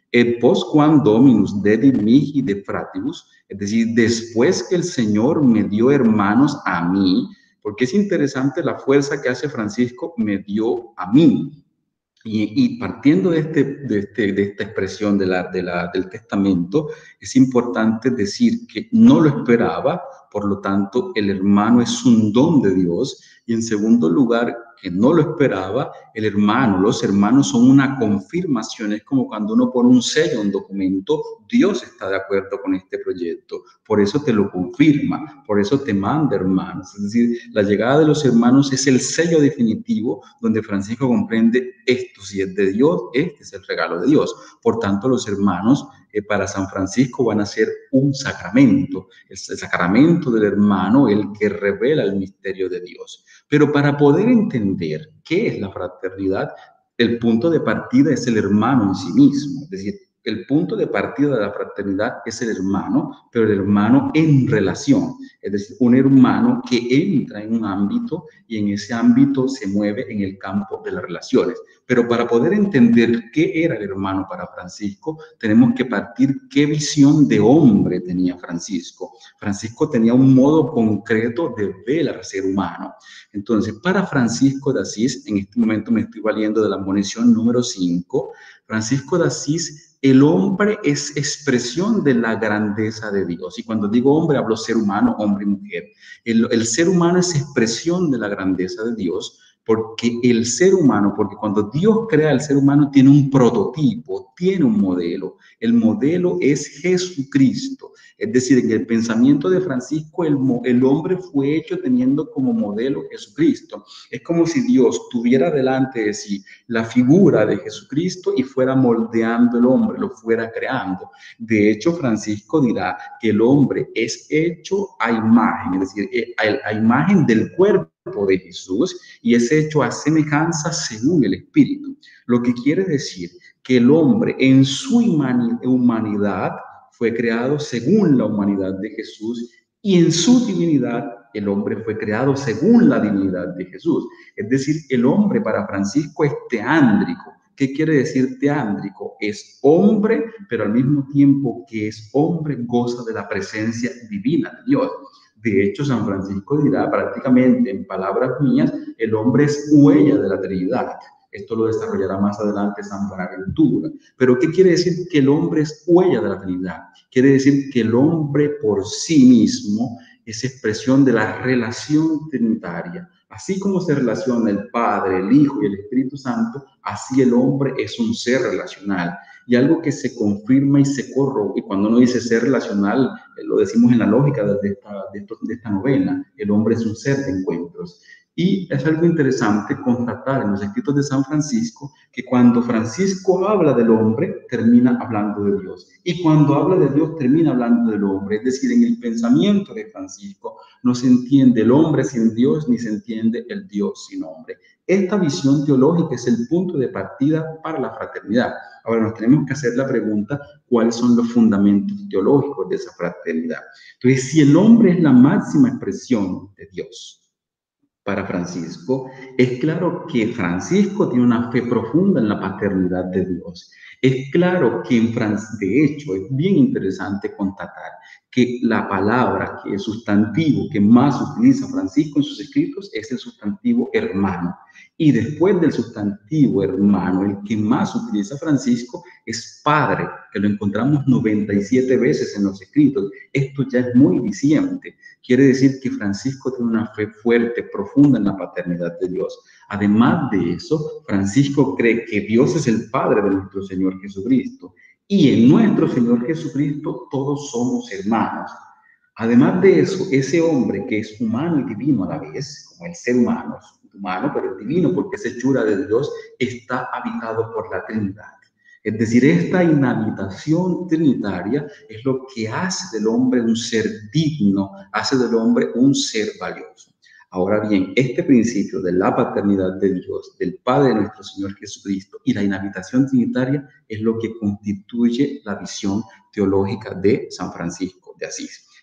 Et postquam Dominus dedit mihi de fratibus, es decir, después que el Señor me dio hermanos a mí, porque es interesante la fuerza que hace Francisco, me dio a mí. Y, y partiendo de, este, de, este, de esta expresión de la, de la, del testamento, es importante decir que no lo esperaba, por lo tanto, el hermano es un don de Dios. Y en segundo lugar, que no lo esperaba, el hermano, los hermanos son una confirmación. Es como cuando uno pone un sello a un documento, Dios está de acuerdo con este proyecto, por eso te lo confirma, por eso te manda hermanos. Es decir, la llegada de los hermanos es el sello definitivo donde Francisco comprende esto, si es de Dios, este es el regalo de Dios. Por tanto, los hermanos eh, para San Francisco van a ser un sacramento, el, el sacramento del hermano, el que revela el misterio de Dios. Pero para poder entender qué es la fraternidad, el punto de partida es el hermano en sí mismo. Es decir, el punto de partida de la fraternidad es el hermano, pero el hermano en relación. Es decir, un hermano que entra en un ámbito y en ese ámbito se mueve en el campo de las relaciones. Pero para poder entender qué era el hermano para Francisco, tenemos que partir qué visión de hombre tenía Francisco. Francisco tenía un modo concreto de ver al ser humano. Entonces, para Francisco de Asís, en este momento me estoy valiendo de la admonición número cinco, Francisco de Asís, el hombre es expresión de la grandeza de Dios. Y cuando digo hombre, hablo ser humano, hombre y mujer. El, el ser humano es expresión de la grandeza de Dios, porque el ser humano, porque cuando Dios crea al ser humano, tiene un prototipo, tiene un modelo. El modelo es Jesucristo. Es decir, en el pensamiento de Francisco, el, el hombre fue hecho teniendo como modelo Jesucristo. Es como si Dios tuviera delante de sí la figura de Jesucristo y fuera moldeando el hombre, lo fuera creando. De hecho, Francisco dirá que el hombre es hecho a imagen, es decir, a, a imagen del cuerpo de Jesús, y es hecho a semejanza según el Espíritu. Lo que quiere decir que el hombre en su humanidad fue creado según la humanidad de Jesús, y en su divinidad el hombre fue creado según la divinidad de Jesús. Es decir, el hombre para Francisco es teándrico. ¿Qué quiere decir teándrico? Es hombre, pero al mismo tiempo que es hombre, goza de la presencia divina de Dios. De hecho, San Francisco dirá prácticamente en palabras mías, el hombre es huella de la Trinidad. Esto lo desarrollará más adelante San Buenaventura. Pero ¿qué quiere decir que el hombre es huella de la Trinidad? Quiere decir que el hombre por sí mismo es expresión de la relación trinitaria. Así como se relaciona el Padre, el Hijo y el Espíritu Santo, así el hombre es un ser relacional. Y algo que se confirma y se corrobe, y cuando uno dice ser relacional, lo decimos en la lógica de esta, de, esto, de esta novela, el hombre es un ser de encuentros. Y es algo interesante constatar en los escritos de San Francisco que cuando Francisco habla del hombre, termina hablando de Dios. Y cuando habla de Dios, termina hablando del hombre. Es decir, en el pensamiento de Francisco no se entiende el hombre sin Dios, ni se entiende el Dios sin hombre. Esta visión teológica es el punto de partida para la fraternidad. Ahora nos tenemos que hacer la pregunta, ¿cuáles son los fundamentos teológicos de esa fraternidad? Entonces, si el hombre es la máxima expresión de Dios, para Francisco, es claro que Francisco tiene una fe profunda en la paternidad de Dios. Es claro que en Francisco, de hecho, es bien interesante constatar que la palabra, que es sustantivo que más utiliza Francisco en sus escritos, es el sustantivo hermano. Y después del sustantivo hermano, el que más utiliza Francisco es padre, que lo encontramos noventa y siete veces en los escritos. Esto ya es muy diciente. Quiere decir que Francisco tiene una fe fuerte, profunda en la paternidad de Dios. Además de eso, Francisco cree que Dios es el Padre de nuestro Señor Jesucristo. Y en nuestro Señor Jesucristo todos somos hermanos. Además de eso, ese hombre que es humano y divino a la vez, como el ser humano, humano pero divino porque es hechura de Dios, está habitado por la Trinidad. Es decir, esta inhabitación trinitaria es lo que hace del hombre un ser digno, hace del hombre un ser valioso. Ahora bien, este principio de la paternidad de Dios, del Padre de nuestro Señor Jesucristo y la inhabitación trinitaria es lo que constituye la visión teológica de San Francisco de Asís.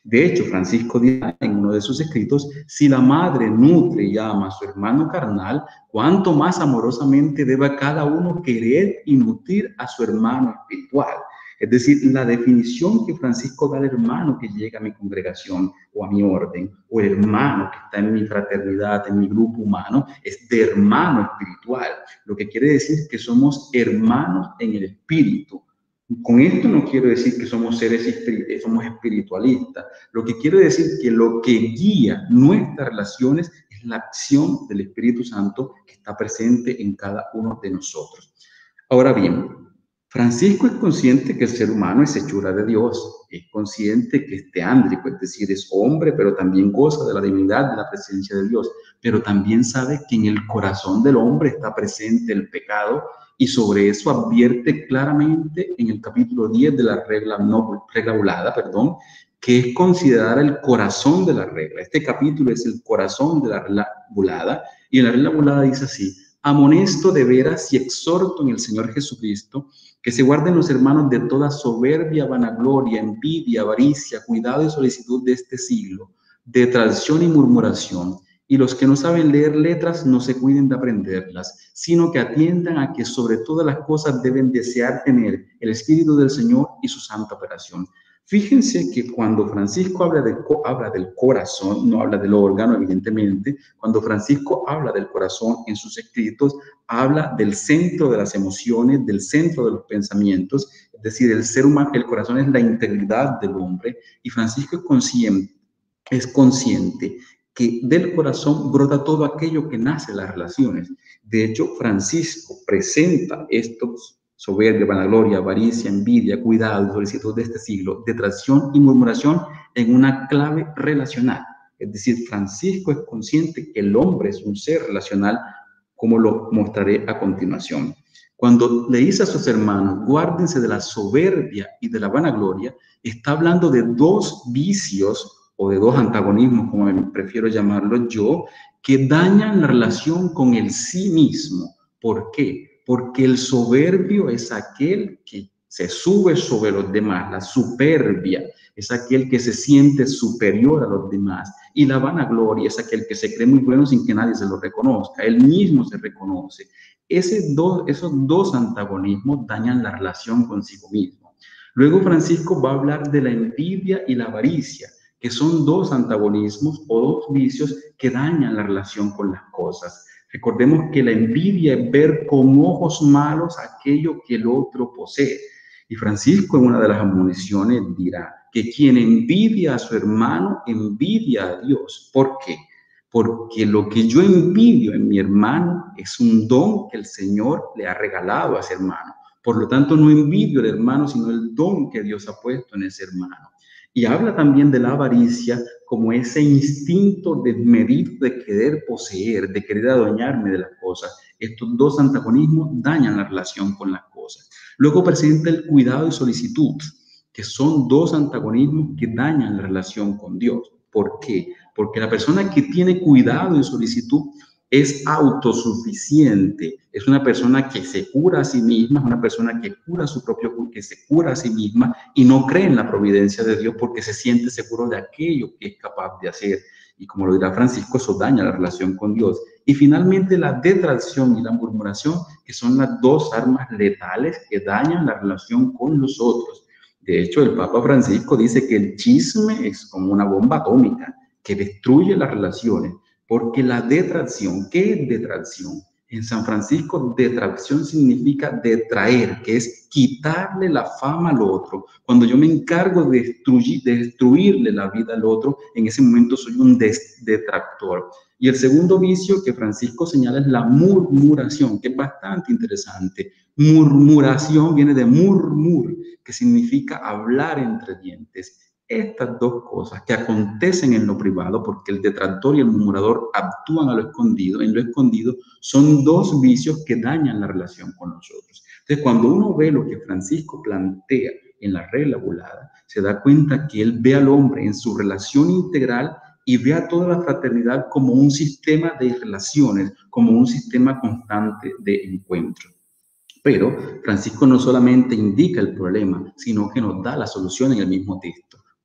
De hecho, Francisco dirá en uno de sus escritos, si la madre nutre y ama a su hermano carnal, cuánto más amorosamente debe cada uno querer y nutrir a su hermano espiritual. Es decir, la definición que Francisco da al hermano que llega a mi congregación o a mi orden, o el hermano que está en mi fraternidad, en mi grupo humano, es de hermano espiritual. Lo que quiere decir que somos hermanos en el espíritu. Con esto no quiero decir que somos seres espirituales, somos espiritualistas. Lo que quiero decir es que lo que guía nuestras relaciones es la acción del Espíritu Santo que está presente en cada uno de nosotros. Ahora bien, Francisco es consciente que el ser humano es hechura de Dios, es consciente que es teándrico, es decir, es hombre, pero también goza de la divinidad, de la presencia de Dios, pero también sabe que en el corazón del hombre está presente el pecado, y sobre eso advierte claramente en el capítulo diez de la regla, no, regla bulada, perdón, que es considerar el corazón de la regla. Este capítulo es el corazón de la regla bulada, y en la regla bulada dice así: amonesto de veras y exhorto en el Señor Jesucristo que se guarden los hermanos de toda soberbia, vanagloria, envidia, avaricia, cuidado y solicitud de este siglo, de traición y murmuración, y los que no saben leer letras no se cuiden de aprenderlas, sino que atiendan a que sobre todas las cosas deben desear tener el Espíritu del Señor y su santa operación. Fíjense que cuando Francisco habla, de, habla del corazón, no habla del órgano, evidentemente. Cuando Francisco habla del corazón en sus escritos, habla del centro de las emociones, del centro de los pensamientos, es decir, el ser humano, el corazón es la integridad del hombre, y Francisco es consciente, es consciente que del corazón brota todo aquello que nace de las relaciones. De hecho, Francisco presenta estos soberbia, vanagloria, avaricia, envidia, cuidado, solicitud de este siglo, detracción y murmuración en una clave relacional. Es decir, Francisco es consciente que el hombre es un ser relacional, como lo mostraré a continuación. Cuando le dice a sus hermanos, guárdense de la soberbia y de la vanagloria, está hablando de dos vicios o de dos antagonismos, como prefiero llamarlo yo, que dañan la relación con el sí mismo. ¿Por qué? Porque el soberbio es aquel que se sube sobre los demás, la superbia es aquel que se siente superior a los demás, y la vanagloria es aquel que se cree muy bueno sin que nadie se lo reconozca, él mismo se reconoce. Ese dos, esos dos antagonismos dañan la relación consigo mismo. Luego Francisco va a hablar de la envidia y la avaricia, que son dos antagonismos o dos vicios que dañan la relación con las cosas. Recordemos que la envidia es ver con ojos malos aquello que el otro posee. Y Francisco en una de las admoniciones dirá que quien envidia a su hermano, envidia a Dios. ¿Por qué? Porque lo que yo envidio en mi hermano es un don que el Señor le ha regalado a ese hermano. Por lo tanto, no envidio al hermano, sino el don que Dios ha puesto en ese hermano. Y habla también de la avaricia como ese instinto desmedido de querer poseer, de querer adueñarme de las cosas. Estos dos antagonismos dañan la relación con las cosas. Luego presenta el cuidado y solicitud, que son dos antagonismos que dañan la relación con Dios. ¿Por qué? Porque la persona que tiene cuidado y solicitud es autosuficiente, es una persona que se cura a sí misma, es una persona que cura su propio, que se cura a sí misma y no cree en la providencia de Dios porque se siente seguro de aquello que es capaz de hacer. Y como lo dirá Francisco, eso daña la relación con Dios. Y finalmente la detracción y la murmuración, que son las dos armas letales que dañan la relación con los otros. De hecho, el Papa Francisco dice que el chisme es como una bomba atómica que destruye las relaciones. Porque la detracción, ¿qué es detracción? En San Francisco, detracción significa detraer, que es quitarle la fama al otro. Cuando yo me encargo de, destruir, de destruirle la vida al otro, en ese momento soy un detractor. Y el segundo vicio que Francisco señala es la murmuración, que es bastante interesante. Murmuración viene de murmur, que significa hablar entre dientes. Estas dos cosas que acontecen en lo privado, porque el detractor y el murmurador actúan a lo escondido, en lo escondido, son dos vicios que dañan la relación con nosotros. Entonces, cuando uno ve lo que Francisco plantea en la regla bulada, se da cuenta que él ve al hombre en su relación integral y ve a toda la fraternidad como un sistema de relaciones, como un sistema constante de encuentro. Pero Francisco no solamente indica el problema, sino que nos da la solución en el mismo texto.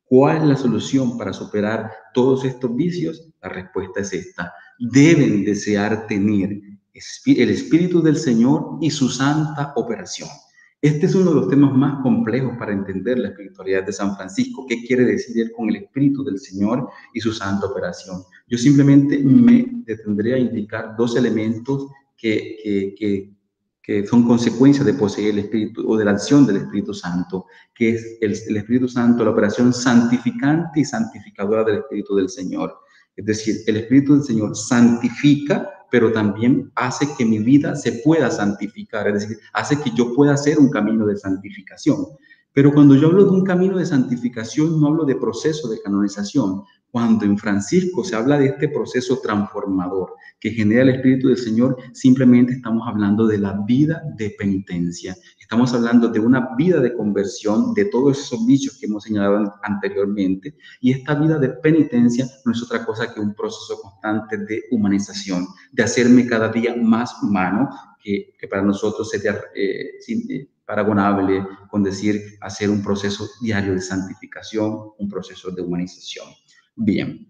¿Cuál es la solución para superar todos estos vicios? La respuesta es esta. Deben desear tener el Espíritu del Señor y su santa operación. Este es uno de los temas más complejos para entender la espiritualidad de San Francisco. ¿Qué quiere decir él con el Espíritu del Señor y su santa operación? Yo simplemente me detendré a indicar dos elementos que, que, que, que son consecuencias de poseer el Espíritu o de la acción del Espíritu Santo, que es el, el Espíritu Santo, la operación santificante y santificadora del Espíritu del Señor. Es decir, el Espíritu del Señor santifica, pero también hace que mi vida se pueda santificar, es decir, hace que yo pueda hacer un camino de santificación. Pero cuando yo hablo de un camino de santificación, no hablo de proceso de canonización. Cuando en Francisco se habla de este proceso transformador que genera el Espíritu del Señor, simplemente estamos hablando de la vida de penitencia. Estamos hablando de una vida de conversión de todos esos vicios que hemos señalado anteriormente. Y esta vida de penitencia no es otra cosa que un proceso constante de humanización, de hacerme cada día más humano, que, que para nosotros sería eh, eh, paragonable con decir hacer un proceso diario de santificación, un proceso de humanización. Bien.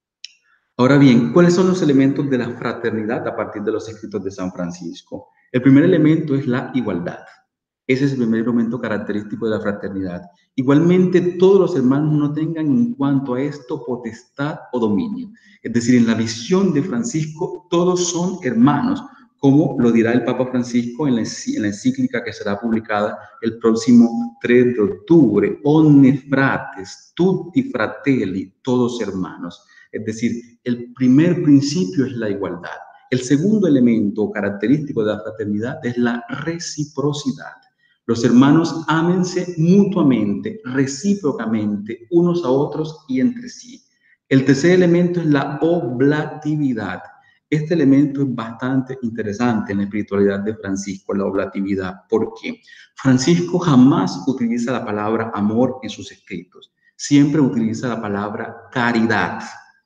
Ahora bien, ¿cuáles son los elementos de la fraternidad a partir de los escritos de San Francisco? El primer elemento es la igualdad. Ese es el primer elemento característico de la fraternidad. Igualmente, todos los hermanos no tengan en cuanto a esto potestad o dominio. Es decir, en la visión de Francisco, todos son hermanos, como lo dirá el Papa Francisco en la, en la encíclica que será publicada el próximo tres de octubre. Omne fratres, tutti fratelli, todos hermanos. Es decir, el primer principio es la igualdad. El segundo elemento característico de la fraternidad es la reciprocidad. Los hermanos ámense mutuamente, recíprocamente, unos a otros y entre sí. El tercer elemento es la oblatividad. Este elemento es bastante interesante en la espiritualidad de Francisco, la oblatividad. ¿Por qué? Francisco jamás utiliza la palabra amor en sus escritos. Siempre utiliza la palabra caridad,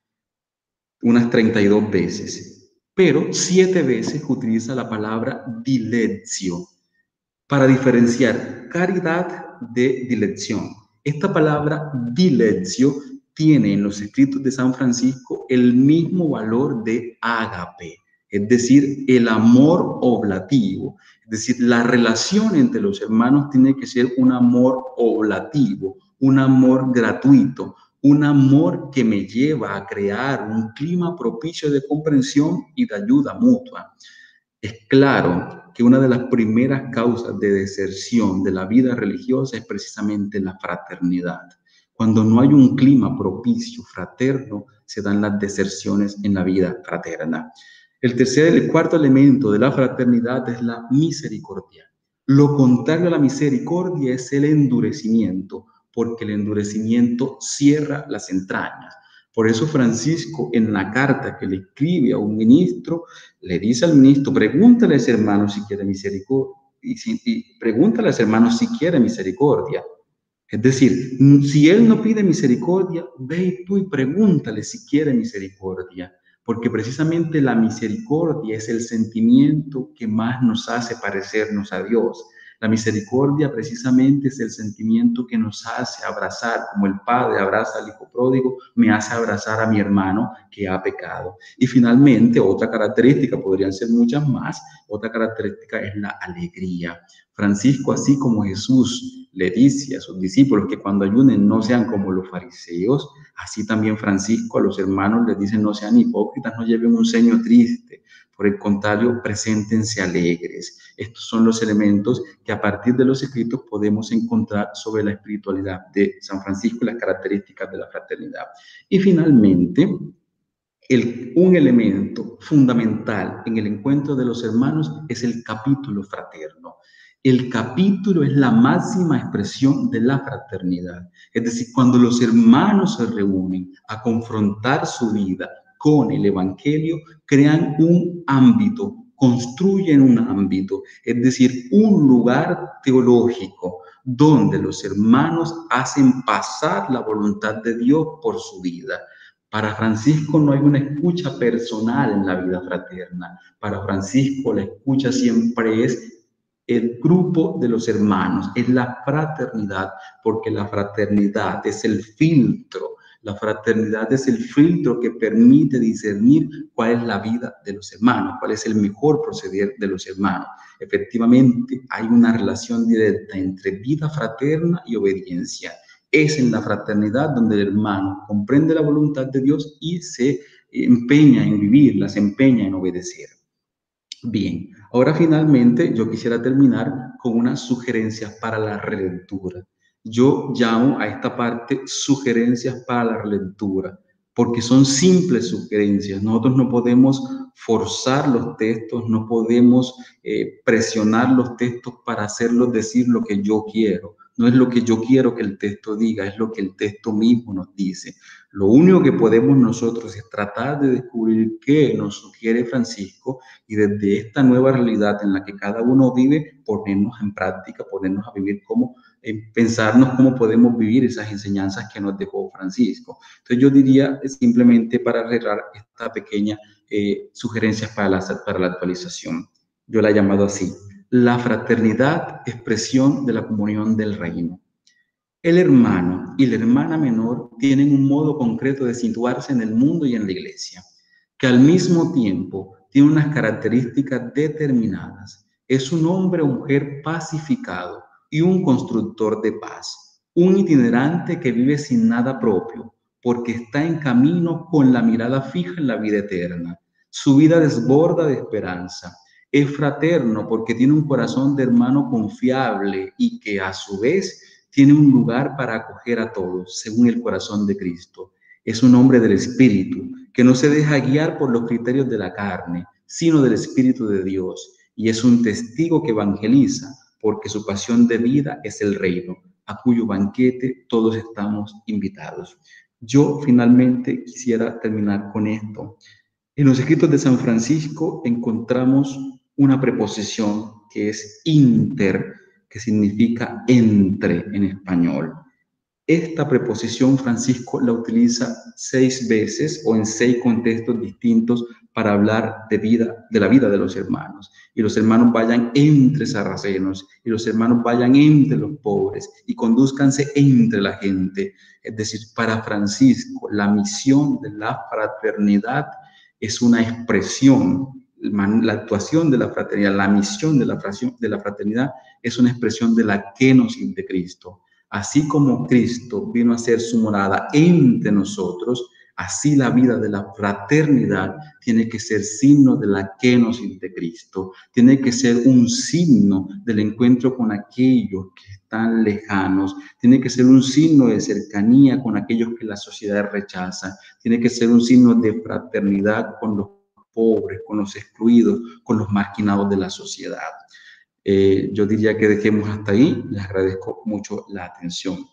unas treinta y dos veces. Pero siete veces utiliza la palabra dilectio, para diferenciar caridad de dilección. Esta palabra dilectio tiene en los escritos de San Francisco el mismo valor de ágape, es decir, el amor oblativo. Es decir, la relación entre los hermanos tiene que ser un amor oblativo, un amor gratuito, un amor que me lleva a crear un clima propicio de comprensión y de ayuda mutua. Es claro que una de las primeras causas de deserción de la vida religiosa es precisamente la fraternidad. Cuando no hay un clima propicio, fraterno, se dan las deserciones en la vida fraterna. El tercer, el cuarto elemento de la fraternidad es la misericordia. Lo contrario a la misericordia es el endurecimiento, porque el endurecimiento cierra las entrañas. Por eso Francisco, en la carta que le escribe a un ministro, le dice al ministro, pregúntale a ese hermano si quiere misericordia, y, si, y pregúntale a ese hermano si quiere misericordia. Es decir, si él no pide misericordia, ve tú y pregúntale si quiere misericordia, porque precisamente la misericordia es el sentimiento que más nos hace parecernos a Dios. La misericordia precisamente es el sentimiento que nos hace abrazar, como el padre abraza al hijo pródigo, me hace abrazar a mi hermano que ha pecado. Y finalmente, otra característica, podrían ser muchas más, otra característica es la alegría. Francisco, así como Jesús le dice a sus discípulos que cuando ayunen no sean como los fariseos, así también Francisco a los hermanos les dice no sean hipócritas, no lleven un ceño triste. Por el contrario, preséntense alegres. Estos son los elementos que a partir de los escritos podemos encontrar sobre la espiritualidad de San Francisco y las características de la fraternidad. Y finalmente, el, un elemento fundamental en el encuentro de los hermanos es el capítulo fraterno. El capítulo es la máxima expresión de la fraternidad. Es decir, cuando los hermanos se reúnen a confrontar su vida con el Evangelio, crean un ámbito, construyen un ámbito, es decir, un lugar teológico donde los hermanos hacen pasar la voluntad de Dios por su vida. Para Francisco no hay una escucha personal en la vida fraterna. Para Francisco la escucha siempre es el grupo de los hermanos, es la fraternidad, porque la fraternidad es el filtro. La fraternidad es el filtro que permite discernir cuál es la vida de los hermanos, cuál es el mejor proceder de los hermanos. Efectivamente, hay una relación directa entre vida fraterna y obediencia. Es en la fraternidad donde el hermano comprende la voluntad de Dios y se empeña en vivirla, se empeña en obedecer. Bien, ahora finalmente yo quisiera terminar con unas sugerencias para la relectura. Yo llamo a esta parte sugerencias para la relectura, porque son simples sugerencias. Nosotros no podemos forzar los textos, no podemos eh, presionar los textos para hacerlos decir lo que yo quiero. No es lo que yo quiero que el texto diga, es lo que el texto mismo nos dice. Lo único que podemos nosotros es tratar de descubrir qué nos sugiere Francisco y desde esta nueva realidad en la que cada uno vive, ponernos en práctica, ponernos a vivir cómo, eh, pensarnos cómo podemos vivir esas enseñanzas que nos dejó Francisco. Entonces yo diría simplemente para cerrar esta pequeña eh, sugerencias para la, para la actualización. Yo la he llamado así: la fraternidad, expresión de la comunión del reino. El hermano y la hermana menor tienen un modo concreto de situarse en el mundo y en la iglesia, que al mismo tiempo tiene unas características determinadas. Es un hombre o mujer pacificado y un constructor de paz, un itinerante que vive sin nada propio, porque está en camino con la mirada fija en la vida eterna. Su vida desborda de esperanza. Es fraterno porque tiene un corazón de hermano confiable y que a su vez tiene un lugar para acoger a todos, según el corazón de Cristo. Es un hombre del Espíritu, que no se deja guiar por los criterios de la carne, sino del Espíritu de Dios. Y es un testigo que evangeliza, porque su pasión de vida es el reino, a cuyo banquete todos estamos invitados. Yo finalmente quisiera terminar con esto. En los escritos de San Francisco encontramos una preposición que es inter, que significa entre en español. Esta preposición Francisco la utiliza seis veces o en seis contextos distintos para hablar de vida, de la vida de los hermanos. Y los hermanos vayan entre sarracenos, y los hermanos vayan entre los pobres, y conduzcanse entre la gente. Es decir, para Francisco, la misión de la fraternidad es una expresión, la actuación de la fraternidad, la misión de la, de la fraternidad es una expresión de la kenosis de Cristo. Así como Cristo vino a ser su morada entre nosotros, así la vida de la fraternidad tiene que ser signo de la kenosis de Cristo, tiene que ser un signo del encuentro con aquellos que están lejanos, tiene que ser un signo de cercanía con aquellos que la sociedad rechaza, tiene que ser un signo de fraternidad con los pobres, con los excluidos, con los marginados de la sociedad. Eh, yo diría que dejemos hasta ahí. Les agradezco mucho la atención.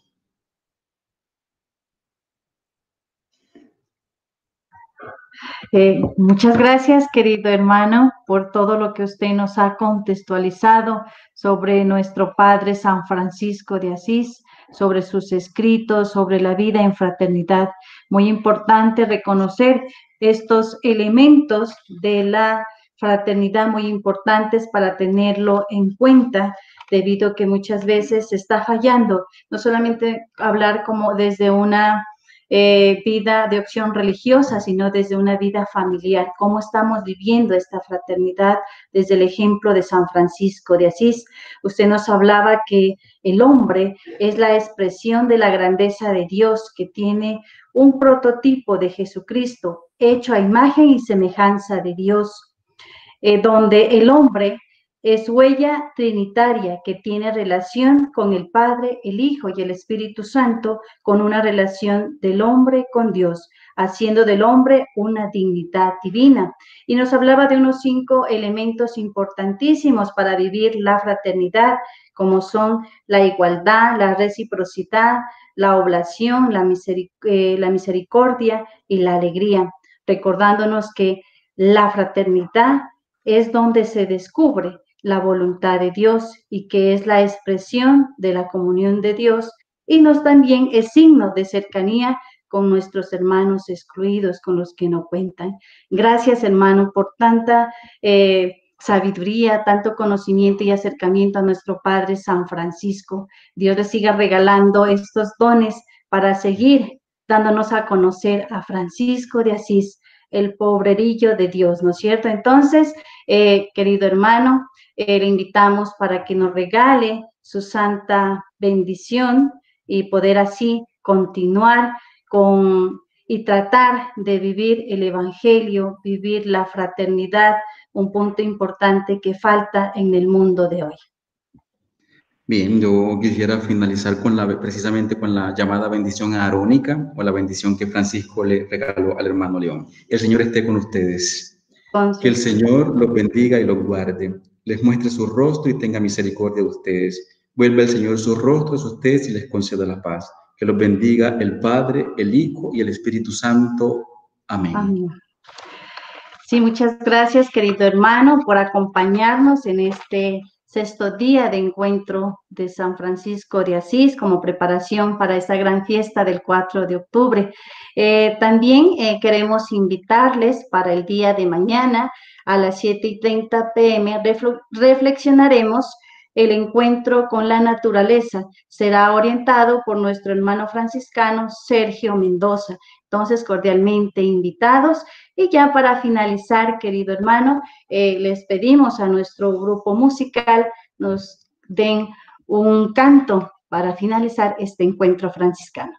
Eh, muchas gracias, querido hermano, por todo lo que usted nos ha contextualizado sobre nuestro Padre San Francisco de Asís, sobre sus escritos, sobre la vida en fraternidad. Muy importante reconocer estos elementos de la fraternidad muy importantes para tenerlo en cuenta, debido a que muchas veces se está fallando, no solamente hablar como desde una Eh, vida de opción religiosa, sino desde una vida familiar. ¿Cómo estamos viviendo esta fraternidad desde el ejemplo de San Francisco de Asís? Usted nos hablaba que el hombre es la expresión de la grandeza de Dios, que tiene un prototipo de Jesucristo, hecho a imagen y semejanza de Dios, eh, donde el hombre es huella trinitaria que tiene relación con el Padre, el Hijo y el Espíritu Santo, con una relación del hombre con Dios, haciendo del hombre una dignidad divina. Y nos hablaba de unos cinco elementos importantísimos para vivir la fraternidad, como son la igualdad, la reciprocidad, la oblación, la, miseric eh, la misericordia y la alegría, recordándonos que la fraternidad es donde se descubre la voluntad de Dios y que es la expresión de la comunión de Dios, y nos también es signo de cercanía con nuestros hermanos excluidos, con los que no cuentan. Gracias, hermano, por tanta eh, sabiduría, tanto conocimiento y acercamiento a nuestro Padre San Francisco. Dios le siga regalando estos dones para seguir dándonos a conocer a Francisco de Asís, el pobrerillo de Dios, ¿no es cierto? Entonces, eh, querido hermano, eh, le invitamos para que nos regale su santa bendición y poder así continuar con y tratar de vivir el Evangelio, vivir la fraternidad, un punto importante que falta en el mundo de hoy. Bien, yo quisiera finalizar con la, precisamente con la llamada bendición arónica o la bendición que Francisco le regaló al hermano León. El Señor esté con ustedes. Entonces, que el Señor los bendiga y los guarde, les muestre su rostro y tenga misericordia de ustedes. Vuelva el Señor su rostro a ustedes y les conceda la paz. Que los bendiga el Padre, el Hijo y el Espíritu Santo. Amén. Amén. Sí, muchas gracias, querido hermano, por acompañarnos en este sexto día de encuentro de San Francisco de Asís como preparación para esta gran fiesta del cuatro de octubre. Eh, también eh, queremos invitarles para el día de mañana a las siete y treinta p m reflexionaremos el encuentro con la naturaleza. Será orientado por nuestro hermano franciscano Sergio Mendoza. Entonces, cordialmente invitados. Y ya para finalizar, querido hermano, eh, les pedimos a nuestro grupo musical nos den un canto para finalizar este encuentro franciscano.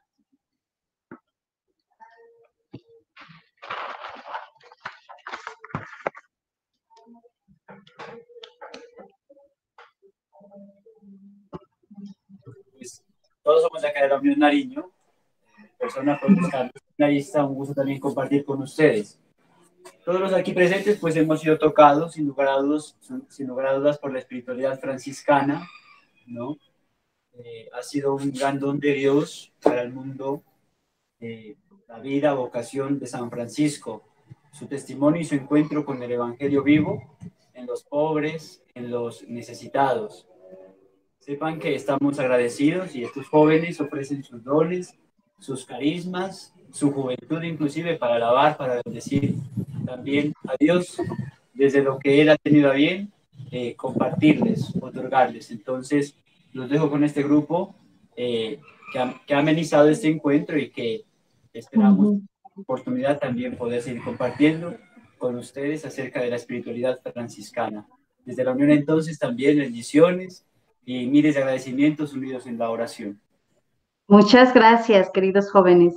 Pues, todos somos de acá de la Unión Nariño, persona seminarista, un gusto también compartir con ustedes. Todos los aquí presentes pues hemos sido tocados sin lugar a dudas, sin lugar a dudas por la espiritualidad franciscana, ¿no? Eh, ha sido un gran don de Dios para el mundo, eh, la vida, vocación de San Francisco, su testimonio y su encuentro con el Evangelio vivo en los pobres, en los necesitados. Sepan que estamos agradecidos y estos jóvenes ofrecen sus dones, sus carismas, su juventud inclusive para alabar, para bendecir también a Dios desde lo que Él ha tenido a bien eh, compartirles, otorgarles. Entonces los dejo con este grupo eh, que, ha, que ha amenizado este encuentro y que esperamos uh-huh. oportunidad también poder seguir compartiendo con ustedes acerca de la espiritualidad franciscana. Desde la Unión entonces también bendiciones y miles de agradecimientos unidos en la oración. Muchas gracias, queridos jóvenes.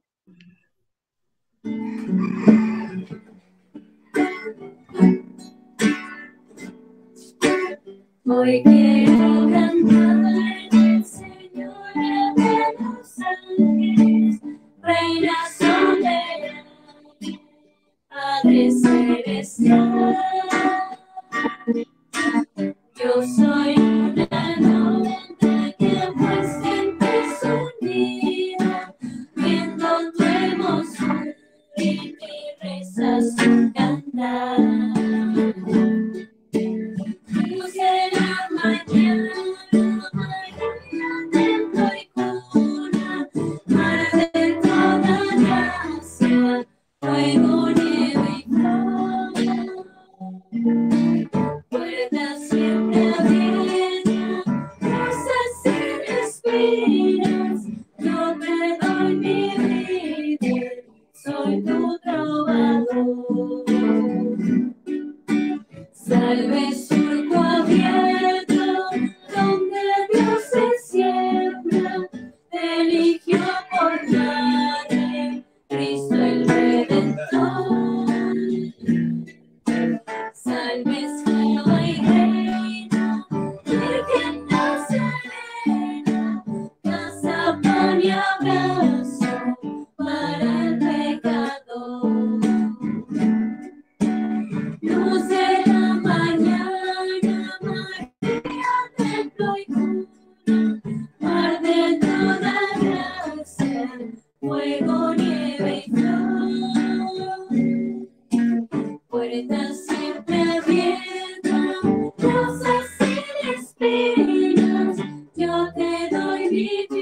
Hoy quiero cantar el Señor de los ángeles, Reina soberana, Padre celestial. Yo soy una novia que pues siempre unida, viendo tu emoción y mi reza su cantar. Luz de la mañana, mañana templo y cuna, mar de toda gracia, fuego, nieve y flor. Puertas siempre abiertas, rosas sin espinas, yo te doy mi vida, soy tu trovador. Salve surco abierto, donde Dios se siembra, te eligió por madre, Cristo el Redentor. Salve esclava y reina, Virgen Nazarena, casa, pan y abrazo para el pecador. Luz de la mañana, María, templo y cuna, mar de toda gracia, fuego, nieve y flor. Puertas siempre abiertas, rosas sin espinas, yo te doy mi